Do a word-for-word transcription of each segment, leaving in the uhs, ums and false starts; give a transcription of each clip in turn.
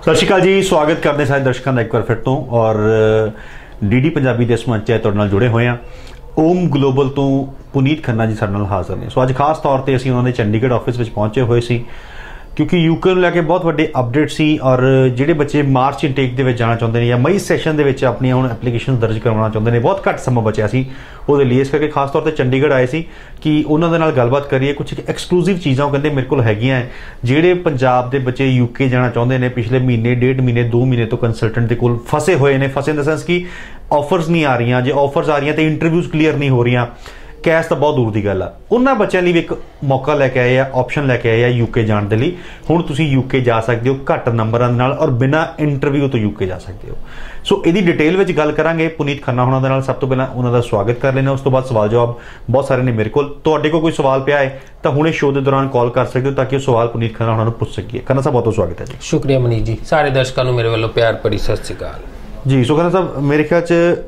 सत श्री अकाल जी, स्वागत करते सारे दर्शकों का एक बार फिर तो। और डी डी पंजाबी के इस मंच है तुहाडे नाल जुड़े हुए हैं। ओम ग्लोबल तो पुनीत खन्ना जी साडे नाल हाज़र ने। सो अज खास तौर पर असीं उन्होंने चंडीगढ़ ऑफिस में पहुंचे हुए सी क्योंकि यूके लैके बहुत वड्डे अपडेट सी। और जिहड़े बच्चे मार्च इनटेक दे विच जाना चाहुंदे ने या मई सैशन दे विच अपनी हुण एप्लीकेशन दर्ज करवाना चाहुंदे ने, बहुत घट समा बचिया सी ਉਹਦੇ लिए। इस करके खास तौर पर चंडीगढ़ आए सी कि उन्होंने नाल गलबात करिए। कुछ एक्सक्लूसिव चीज़ां कहते मेरे को हैगियां है जिहड़े पंजाब के बच्चे यूके जाना चाहुंदे ने पिछले महीने डेढ़ महीने दो महीने तो कंसलटेंट के कोल फसे हुए ने। फसे इन द सेंस कि ऑफर्स नहीं आ रही, जे ऑफर्स आ रही तो इंटरव्यूज़ क्लीयर नहीं हो रही, कैश तो बहुत दूर की गल है। उन्होंने बच्चों लिए एक मौका लैके आए आ, ऑप्शन लैके आए आ यूके जाने के लिए। हुण तुसीं यूके जा सकते हो घट नंबरां दे नाल और बिना इंटरव्यू तो यूके जा सकते हो। सो इहदी डिटेल में गल करांगे पुनीत खन्ना होना दे नाल। सब तो पहला उन्होंने स्वागत कर लेना, उस तो बाद सवाल जवाब बहुत सारे ने मेरे को। तुहाडे कोल कोई सवाल पिया है तो हुणे शो के दौरान कॉल कर सकते हो ताकि सवाल पुनीत खन्ना होना पूछ सकिए। खन्ना साहब बहुत बहुत स्वागत है जी। शुक्रिया मनीष जी, सारे दर्शकों को मेरे वालों प्यार भरी सत श्री अकाल जी। सो खन्ना साहब मेरे ख्याल च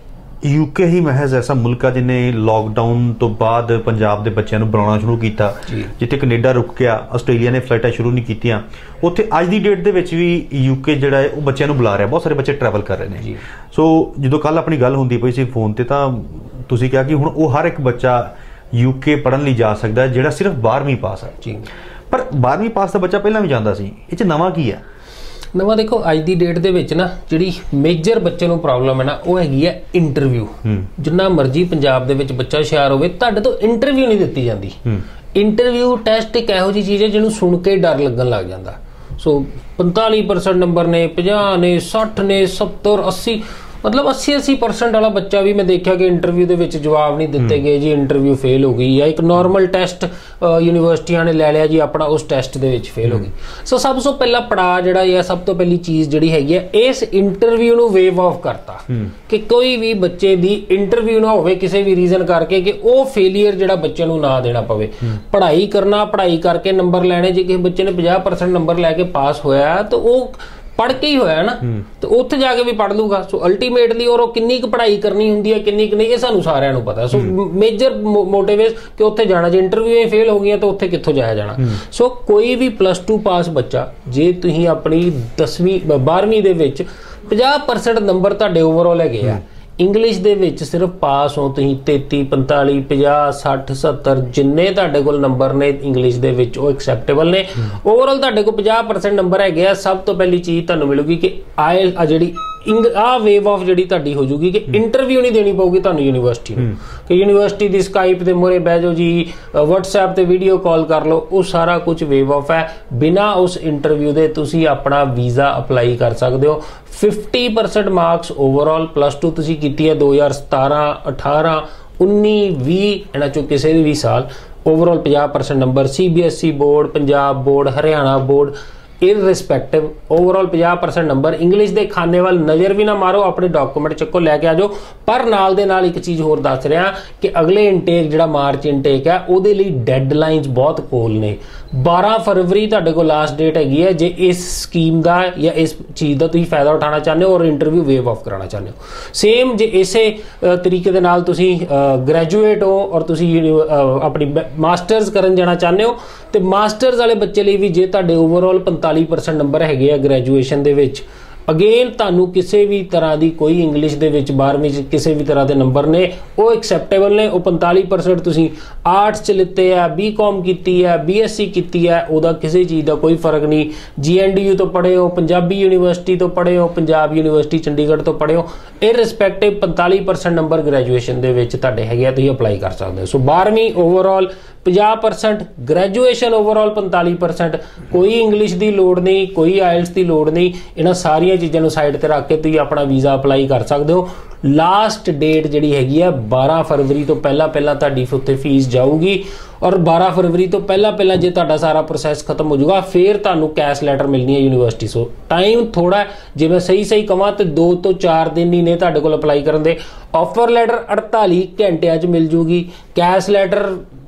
यूके ही महज ऐसा मुल्क है जिन्हें लॉकडाउन तो बाद पंजाब के बच्चों को बुलाना शुरू किया, जिथे कनेडा रुक गया, आस्ट्रेलिया ने फ्लाइटा शुरू नहीं कीतियां, उत्थे अज की डेट के भी यूके जिहड़ा है वो बच्चों को बुला रहा। बहुत सारे बच्चे ट्रैवल कर रहे हैं। सो जो कल अपनी गल होंदी पई सी फोन ते तां तुसीं कहा कि हुण वो हर एक बच्चा यूके पढ़न लई जा सकदा है जिहड़ा सिर्फ बारहवीं पास है। पर बारहवीं पास का बच्चा पहलां भी जांदा सी, इह च नवां की है? नवा देखो अज की डेट के विच ना जिहड़ी मेजर बच्चे नूं प्रॉब्लम है ना वो हैगी है इंटरव्यू। जिन्ना मर्जी पंजाब दे विच बच्चा हुशियार होवे तुहाडे तो इंटरव्यू नहीं दित्ती जांदी। इंटरव्यू टैसट एक इहो जी चीज़ है जिन्होंने सुन के डर लगन लग जाता। सो पंताली परसेंट नंबर ने, पचास ने, सठ ने, सत्तर अस्सी मतलब अस्सी अस्सी परसेंट वाला बच्चा भी मैं देखा कि इंटरव्यू के विच जवाब नहीं दिते गए जी, इंटरव्यू फेल हो गई। या एक नॉर्मल टैसट यूनिवर्सिटियां ने ले लिया जी अपना, उस टैसट के विच फेल हो गई। सो सब तो पहला पड़ाव जिहड़ा है, सब तो पहली चीज़ जिहड़ी हैगी है इस इंटरव्यू नूं वेव ऑफ करता कि कोई भी बच्चे दी इंटरव्यू ना होवे किसी भी रीजन करके कि वो फेलीयर जिहड़ा बच्चे नूं ना देना पवे। पढ़ाई करना, पढ़ाई करके नंबर लैणे, जे किसी बच्चे ने पचास परसेंट नंबर लैके पास होया तो वो पढ़ के ही होया ना, तो उत्थे जाके भी पढ़ लूगा। सो अल्टीमेटली और किन्नी क पढ़ाई करनी हुंदी है किन्नी क नहीं, ये सानू सारिਆਂ ਨੂੰ पता। सो मेजर मोटिव है कि उत्थे जाना, जे इंटरव्यू ही फेल हो गई तो उत्थे कित्थों जाया जाना। सो कोई भी प्लस टू पास बच्चा जे तुसीं अपनी दसवीं बारहवीं दे विच पचास परसेंट नंबर तुहाडे ओवरऑल हैगे आ, इंग्लिश दे विच सिर्फ पास हो तुसीं तेती पंताली पचास सठ सत्तर जिन्ने तुहाडे कोल नंबर ने इंग्लिश दे विच वो एक्सैप्टेबल ने। ओवरऑल तुहाडे कोल पचास परसेंट नंबर हैगे आ, सब तो पहली चीज़ तुहानूं मिलूगी कि आए आ जिहड़ी आ वेव ऑफ जिहड़ी तुहाडी हो जूगी कि इंटरव्यू नहीं देनी पऊगी तुहानूं यूनीवर्सिटी नूं कि यूनीवर्सिटी दी स्काइप दे मोरे बह जाओ जी, व्हाट्सएप ते वीडियो कॉल कर लो, वो सारा कुछ वेव ऑफ है। बिना उस इंटरव्यू दे तुसीं अपना वीज़ा अप्लाई कर सकते हो। Fifty percent marks overall plus two तुसीं कीती है दो हज़ार सतारह अठारह उन्नी भी इन्हां चों किसी भी साल ओवरऑल पचास percent number. C B S E board, Punjab board, Haryana board irrespective overall पचास परसेंट नंबर। इंग्लिश के खाने वाल नज़र भी ना मारो, अपने डॉक्यूमेंट चक्को लैके आ जाओ। पर नाल दे नाल एक चीज़ होर दस रहा कि अगले इंटेक जिहड़ा मार्च इंटेक है वो डेडलाइनस बहुत कोल ने। बारह फरवरी तुहाडे कोल लास्ट डेट हैगी है जे इस स्कीम का या इस चीज़ का तुसीं फायदा उठाना चाहते हो और इंटरव्यू वेव ऑफ कराना चाहते हो। सेम जे इसे तरीके दे नाल तुसीं ग्रैजुएट हो और तुसीं अपनी मास्टर्स करन जाना चाहते हो तो मास्टर्स वाले बच्चे लिए भी जे तुहाडे ओवरऑल पैंताली परसेंट नंबर हैगे आ ग्रैजुएशन दे विच, अगेन तुहानूं किसी भी तरह की कोई इंग्लिश दे विच बारहवीं च किसी भी तरह के नंबर ने वो एक्सैप्टेबल ने। वो पैंताली परसेंट तुसीं आर्ट्स च लिते है, बी कॉम की है, बी एस सी की है, वह किसी चीज़ का कोई फर्क नहीं। जी एन डी यू तो पढ़े हो, पंजाबी यूनीवर्सिटी तो पढ़े हो, पंजाब यूनीवर्सिटी चंडीगढ़ तो पढ़े हो, इररिस्पैक्टिव पैंताली परसेंट नंबर ग्रैजुएशन के तुहाडे हैगे तुसीं अप्लाई कर सकते हो। सो बारहवीं ओवरऑल पचास परसेंट, ग्रैजुएशन ओवरऑल पैंताली परसेंट, कोई इंग्लिश की लोड़ नहीं, कोई आइल्स की लोड़ नहीं। इन्हां सारिया चीज़ों साइड पर रख के तुसीं अपना वीज़ा अप्लाई कर सकते हो। लास्ट डेट जिहड़ी हैगी है बारह फरवरी तो पहला पहला तुहाडी उत्ते फीस जाऊगी और बारह फरवरी तो पहला पहला जे तुहाडा सारा प्रोसैस खत्म हो जाऊगा फिर तुहानूं कैश लैटर मिलनी है यूनीवर्सिटी। सो टाइम थोड़ा जे मैं सही सही कहां तो दो तो चार दिन ही ने तुहाडे कोल अप्लाई करन दे। ऑफर लैटर अड़ताली घंटिया च मिल जूगी, कैश लैटर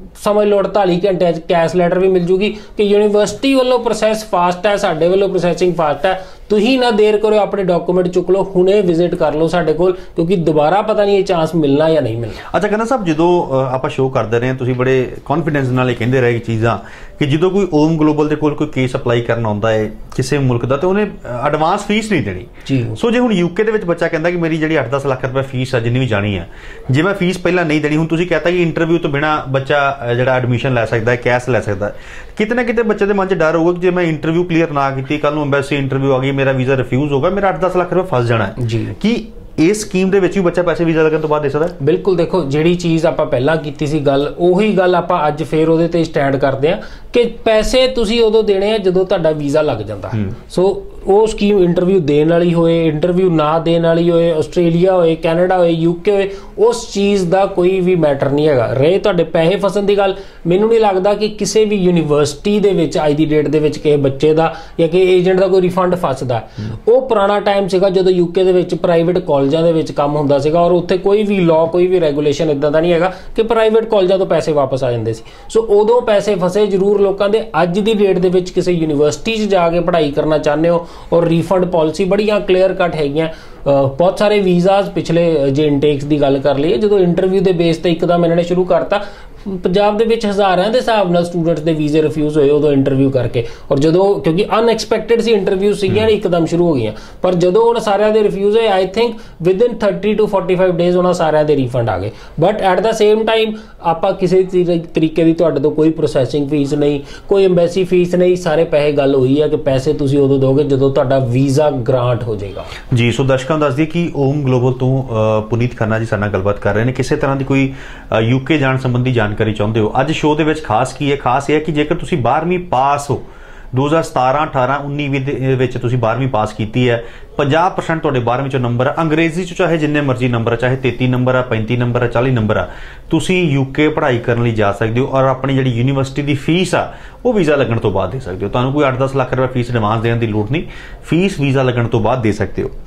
समझ लो अड़तालीस घंटे कैश लैटर भी मिल जूगी कि यूनिवर्सिटी वालों प्रोसैस फास्ट है, साडे वालों प्रोसैसिंग फास्ट है, तुही ना देर करो, अपने डॉक्यूमेंट चुक लो, हुणे विजिट कर लो साडे कोल, क्योंकि दोबारा पता नहीं ये चांस मिलना या नहीं मिलना। अच्छा कहना साहब, जो आप शो करते रहे तुसीं बड़े कॉन्फिडेंस नाल कहते रहे चीज़ां कि जो कोई ओम ग्लोबल के कोल कोई केस अपलाई करना होंदा है किसी मुल्क का, तो उन्हें एडवांस फीस नहीं देनी जी। सो जो हुण यूके दे विच बच्चा कहता कि मेरी जी अठ दस लाख रुपए फीस है जिन्नी भी जानी है, जे मैं फीस पहला नहीं देनी, हुण तुसीं कहता कि इंटरव्यू तो बिना बच्चा जो एडमिशन लै सकता है, कैश लै सकता है, कितने कितने बच्चे के मन च डर होगा कि जे मैं इंटरव्यू क्लीयर ना की, कल नूं एम्बेसी इंटरव्यू आ गई, मेरा वीज़ा रिफ्यूज़ होगा, मेरा अठ दस लाख रुपए फस जाना है जी। कि इस स्कीम दे विच भी बच्चा पैसे वीज़ा लगन तो बाद दे सकदा है? बिल्कुल, देखो जिहड़ी चीज़ आपां पहलां कीती सी गल, उही गल आपां अज फिर उहदे ते स्टैंड करदे आ कि पैसे तुसीं उदों देने आ जदों तुहाडा वीज़ा लग जांदा। सो वो स्कीम इंटरव्यू देने वाली होए, इंटरव्यू ना देने वाली होए, आस्ट्रेलिया होए, कैनेडा होए, यूके होए, उस चीज़ का कोई भी मैटर नहीं है। रहे तुहाडे पैसे फसन की गल, मैनू नहीं लगता कि किसी भी यूनीवर्सिटी दे विच अज दी डेट दे विच किसी बच्चे का या कि एजेंट का कोई रिफंड फसदा। वो पुराना टाइम सीगा जदों यूके दे विच प्राइवेट कॉलेजां दे विच काम हुंदा सीगा, और उत्थे कोई भी लॉ कोई भी रेगूलेशन इदां दा नहीं हैगा कि प्राइवेट कॉलेजां तो पैसे वापस आ जांदे सी। सो उदों पैसे फसे जरूर लोकां दे। अज दी डेट दे विच किसी यूनीवर्सिटी च जाके पढ़ाई करना चाहते हो और रिफंड पॉलिसी बड़ियां क्लीयर कट हैगियां। बहुत सारे वीज़ाज पिछले जे इनटेक्स की गल कर लीए, जो इंटरव्यू के बेस पर एकदम इन्होंने शुरू करता, पंजाब दे विच हज़ारां दे हिसाब नाल स्टूडेंट्स दे वीज़े रिफ्यूज़ होए उदों इंटरव्यू करके, और जदों क्योंकि अनएक्सपैक्टेड सी इंटरव्यू सीगियां एकदम शुरू हो गई, पर जदों उन्हां सारियां दे रिफ्यूज़ होए, I think within thirty two forty five days उन्हां सारियां दे रिफंड आ गए। But at the same time आपां किसी तरीके की तुहाडे तो कोई प्रोसैसिंग फीस नहीं, कोई एम्बैसी फीस नहीं, सारे पैसे गल होई है कि पैसे तुसीं उदों दोगे जदों तुहाडा वीज़ा ग्रांट हो जाएगा जी। सो दर्शकों दस दी कि ओम ग्लोबल तो पुनीत खन्ना जी साडे नाल गलबात कर रहे हैं, किसी तरह की कोई यूके जाण संबंधी जानकारी चाहते हो। अज शो दे विच खास की है, खास है कि जेकर तुसीं बारहवीं पास हो दो हज़ार सतारह अठारह उन्नीस विच बारहवीं पास की है, पचास परसेंट तुहाडे बारहवीं चो नंबर अंग्रेजी चो चाहे जिन्ने मर्जी नंबर चाहे तेती नंबर आ, पैंती नंबर आ, चाली नंबर आ, तुसीं यूके पढ़ाई करने लई जा सकते हो और अपनी जिहड़ी यूनीवर्सिटी की फीस आ वो वीज़ा लगन तो बाद दे सकते हो। तुहानूं कोई अठ दस लाख रुपए फीस एडवांस देने की लोड़ नहीं, फीस वीज़ा लगन तो बाद दे सकते हो।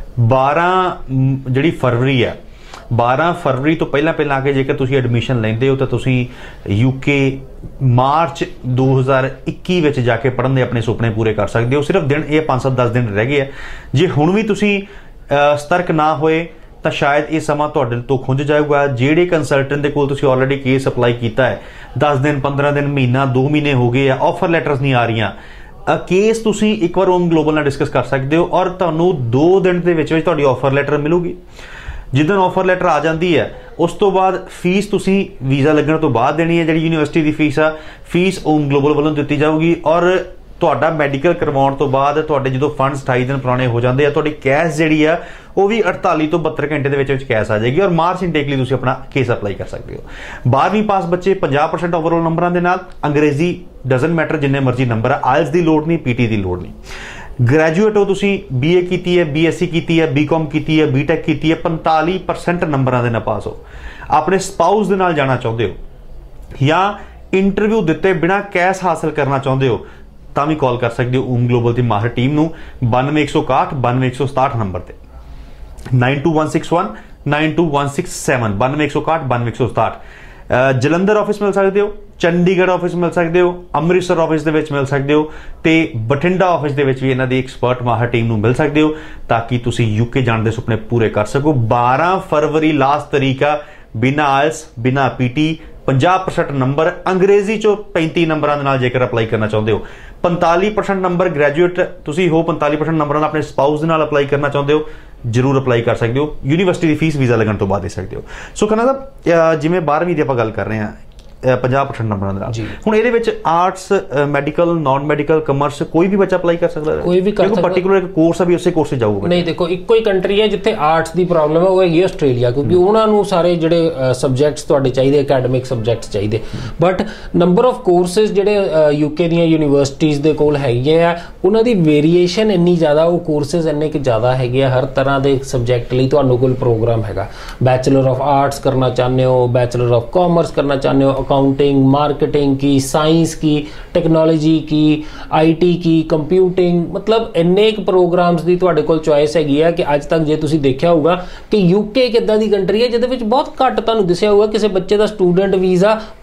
बारह जिहड़ी फरवरी है, बारह फरवरी तो पहला पहला आके जेकर तुसीं एडमिशन लेंदे हो तो तुसीं यूके मार्च दो हज़ार इक्की विच जाके पढ़न दे अपने सुपने पूरे कर सकते हो। सिर्फ दिन ये पांच सत्त दस दिन रह गए। जे हुण भी तुसीं सतर्क ना होए तो शायद ये समा तुहाडे तो खुंझ जाएगा। जेड़े कंसल्टेंट दे कोल तुसीं ऑलरेडी केस अपलाई कीता है, दस दिन पंद्रह दिन महीना दो महीने हो गए, ऑफर लैटर्स नहीं आ रही, केस तुसीं एक बार ओम ग्लोबल नाल डिस्कस कर सकते हो और तुहानूं दो दिन दे विच विच तुहाडी ऑफर लैटर मिलूगी। जिदन ऑफर लैटर आ जाती है उस तो बाद फीस तुसीं वीज़ा लगने तो बाद देनी है, जिहड़ी यूनीवर्सिटी की फीस आ फीस ओम ग्लोबल वालों दित्ती जाऊगी। और तुहाडा मैडिकल करवाउण तो बाद तुहाडे जो फंड्स अठाई दिन पुराने हो जाते हैं, तुहाडी कैश जिहड़ी आ वो भी अड़तालीस तो बहत्तर घंटे के विच विच कैश आ जाएगी और मार्च इनटेक लई तुसीं अपना केस अपलाई कर सकते हो। बारहवीं पास बच्चे पचास परसेंट ओवरऑल नंबरां दे नाल, अंग्रेजी डजन मैटर जिन्ने मर्जी नंबर आ, आइल्स की लोड़ नहीं, पीटी की लोड़ नहीं। ग्रैजुएट हो तुसीं बी ए की है, बी एस सी की है, बी कॉम की है, बी टैक की है, पैंताली परसेंट नंबरां दे नाल पास हो, अपने स्पाउस दे नाल जाना चाहते हो या इंटरव्यू दिते बिना कैश हासिल करना चाहते हो तां भी कॉल कर सकते हो ओम ग्लोबल की माहिर टीम नूं बानवे एक सौ इकाहठ बानवे एक सौ सताहठ नंबर ते nine two one six one nine two one six seven बानवे एक सौ इकाहठ बानवे एक सौ सताहठ। जलंधर ऑफिस मिल सकते हो, चंडीगढ़ ऑफिस मिल सकते हो, अमृतसर ऑफिस दे विच मिल सकते हो ते बठिंडा ऑफिस दे विच भी इन्हां दी एक्सपर्ट माहिर टीम नूं मिल सकते हो ताकि तुसीं यूके जाण दे सुपने पूरे कर सको। बारह फरवरी लास्ट तरीक आ, बिना आइल्स बिना पीटी पचास परसेंट नंबर अंग्रेजी चो पैंती नंबर नाल जेकर अपलाई करना चाहते हो, पैंताली परसेंट नंबर ग्रैजुएट तुसीं हो, पैंताली परसेंट नंबर अपने स्पाउस दे नाल अपलाई करना चाहते हो जरूर अपलाई कर सकते हो। यूनीवर्सिटी की फीस वीज़ा लगन तो बाद दे सकते हो। सो खन्ना साहब जिवें बारहवीं दी आपां गल कर रहे हैं पचास परसेंट नंबर हुण इहदे विच arts medical non medical commerce कोई भी बच्चा अपलाई कर सकता है, कोई भी कर सकता है, पर्टिकुलर कोर्स भी उसे कोर्स जाऊगा नहीं। देखो इक्को ही कंट्री है जिथे आर्ट्स की प्रॉब्लम है वो है आस्ट्रेलिया, क्योंकि उन्होंने सारे जिहड़े सब्जैक्ट्स तुहाडे चाहिए अकैडमिक सब्जैक्ट्स चाहिए, बट नंबर ऑफ कोर्सेज जिहड़े यूके दी यूनीवर्सिटीज़ दे कोल हैगे आ उन्हां दी वेरीएशन इन्नी ज़्यादा, वो कोर्सेज इन्ने कि ज़्यादा हैगे आ, हर तरह के सब्जैक्ट लई तुहानूं कोल प्रोग्राम हैगा। बैचलर ऑफ आर्ट्स करना चाहते हो, बैचलर ऑफ कॉमर्स करना चाहते हो, अकाउंटिंग मार्केटिंग की, साइंस की, टेक्नोलॉजी की, आईटी की, कंप्यूटिंग, मतलब इन्ने प्रोग्राम्स की तुहाडे कोल चॉइस हैगी है कि अज तक जे तुसीं देखिया होगा कि यूके एक इदां दी कंट्री है जिहदे विच बहुत घੱਟ तुहानूं दिसिया होगा किसी बच्चे का स्टूडेंट वीज़ा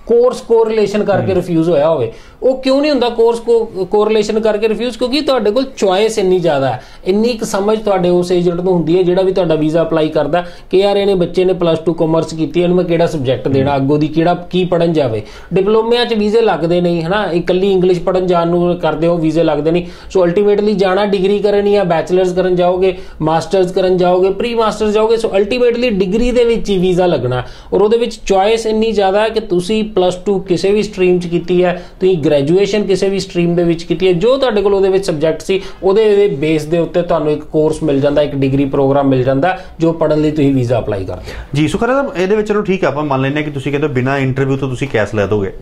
ਕੋਰਸ ਕੋਰਿਲੇਸ਼ਨ ਕਰਕੇ ਰਿਫਿਊਜ਼ ਹੋਇਆ ਹੋਵੇ। ਉਹ ਕਿਉਂ ਨਹੀਂ ਹੁੰਦਾ ਕੋਰਸ ਕੋਰਿਲੇਸ਼ਨ ਕਰਕੇ ਰਿਫਿਊਜ਼? ਕਿਉਂਕਿ ਤੁਹਾਡੇ ਕੋਲ ਚੁਆਇਸ ਇੰਨੀ ਜ਼ਿਆਦਾ ਹੈ, ਇੰਨੀ ਕੁ ਸਮਝ ਤੁਹਾਡੇ ਉਸ ਏਜੰਟ ਨੂੰ ਹੁੰਦੀ ਹੈ ਜਿਹੜਾ ਵੀ ਤੁਹਾਡਾ ਵੀਜ਼ਾ ਅਪਲਾਈ ਕਰਦਾ ਕਿ ਯਾਰ ਇਹਨੇ ਬੱਚੇ ਨੇ ਪਲੱਸ ਟੂ ਕਾਮਰਸ ਕੀਤੀ, ਇਹਨੂੰ ਮੈਂ ਕਿਹੜਾ ਸਬਜੈਕਟ ਦੇਣਾ, ਅੱਗੋਂ ਦੀ ਕਿਹੜਾ ਕੀ ਪੜਨ ਜਾਵੇ। ਡਿਪਲੋਮਿਆਂ 'ਚ ਵੀਜ਼ੇ ਲੱਗਦੇ ਨਹੀਂ ਹੈ ਨਾ, ਇਕੱਲੀ ਇੰਗਲਿਸ਼ ਪੜਨ ਜਾਣ ਨੂੰ ਕਰਦੇ ਹੋ ਵੀਜ਼ੇ ਲੱਗਦੇ ਨਹੀਂ। ਸੋ ਅਲਟੀਮੇਟਲੀ ਜਾਣਾ ਡਿਗਰੀ ਕਰਨ ਜਾਂ ਬੈਚਲਰਸ ਕਰਨ ਜਾਓਗੇ, ਮਾਸਟਰਸ ਕਰਨ ਜਾਓਗੇ, ਪ੍ਰੀ ਮਾਸਟਰਸ ਜਾਓਗੇ। ਸੋ ਅਲਟੀਮੇਟਲੀ ਡਿਗਰੀ ਦੇ ਵਿੱਚ ਹੀ ਵੀਜ਼ਾ ਲੱਗਣਾ, ਔਰ ਉਹਦੇ ਵਿੱਚ ਚੁਆਇਸ ਇੰਨੀ ਜ਼ਿਆਦਾ ਹੈ ਕਿ ਤੁਸੀਂ ਪਲੱਸ ਟੂ ਕਿਸੇ ਵੀ ਸਟਰੀਮ 'ਚ ਕੀਤੀ ਹੈ, ਤੁਸੀਂ ਗ੍ਰੈਜੂਏਸ਼ਨ ਕਿਸੇ ਵੀ ਸਟਰੀਮ ਦੇ ਵਿੱਚ ਕੀਤੀ ਹੈ, ਜੋ ਤੁਹਾਡੇ ਕੋਲ ਉਹਦੇ ਵਿੱਚ ਸਬਜੈਕਟ ਸੀ ਉਹਦੇ ਬੇਸ ਦੇ ਉੱਤੇ ਤੁਹਾਨੂੰ ਇੱਕ ਕੋਰਸ ਮਿਲ ਜਾਂਦਾ, ਇੱਕ ਡਿਗਰੀ ਪ੍ਰੋਗਰਾਮ ਮਿਲ ਜਾਂਦਾ ਜੋ ਪੜਨ ਲਈ ਤੁਸੀਂ ਵੀਜ਼ਾ ਅਪਲਾਈ ਕਰਦੇ ਜੀ। ਸੁਖਰਾ ਸਾਹਿਬ, ਇਹਦੇ ਵਿੱਚ ਚਲੋ ਠੀਕ ਹੈ, ਆਪਾਂ ਮੰਨ ਲੈਂਦੇ ਕਿ ਤੁਸੀਂ ਕਹਿੰਦੇ ਬਿਨਾਂ ਇੰਟਰਵਿਊ ਤੋਂ ਤੁਸੀਂ ਕੈਸ਼ ਲੈ ਦੋਗੇ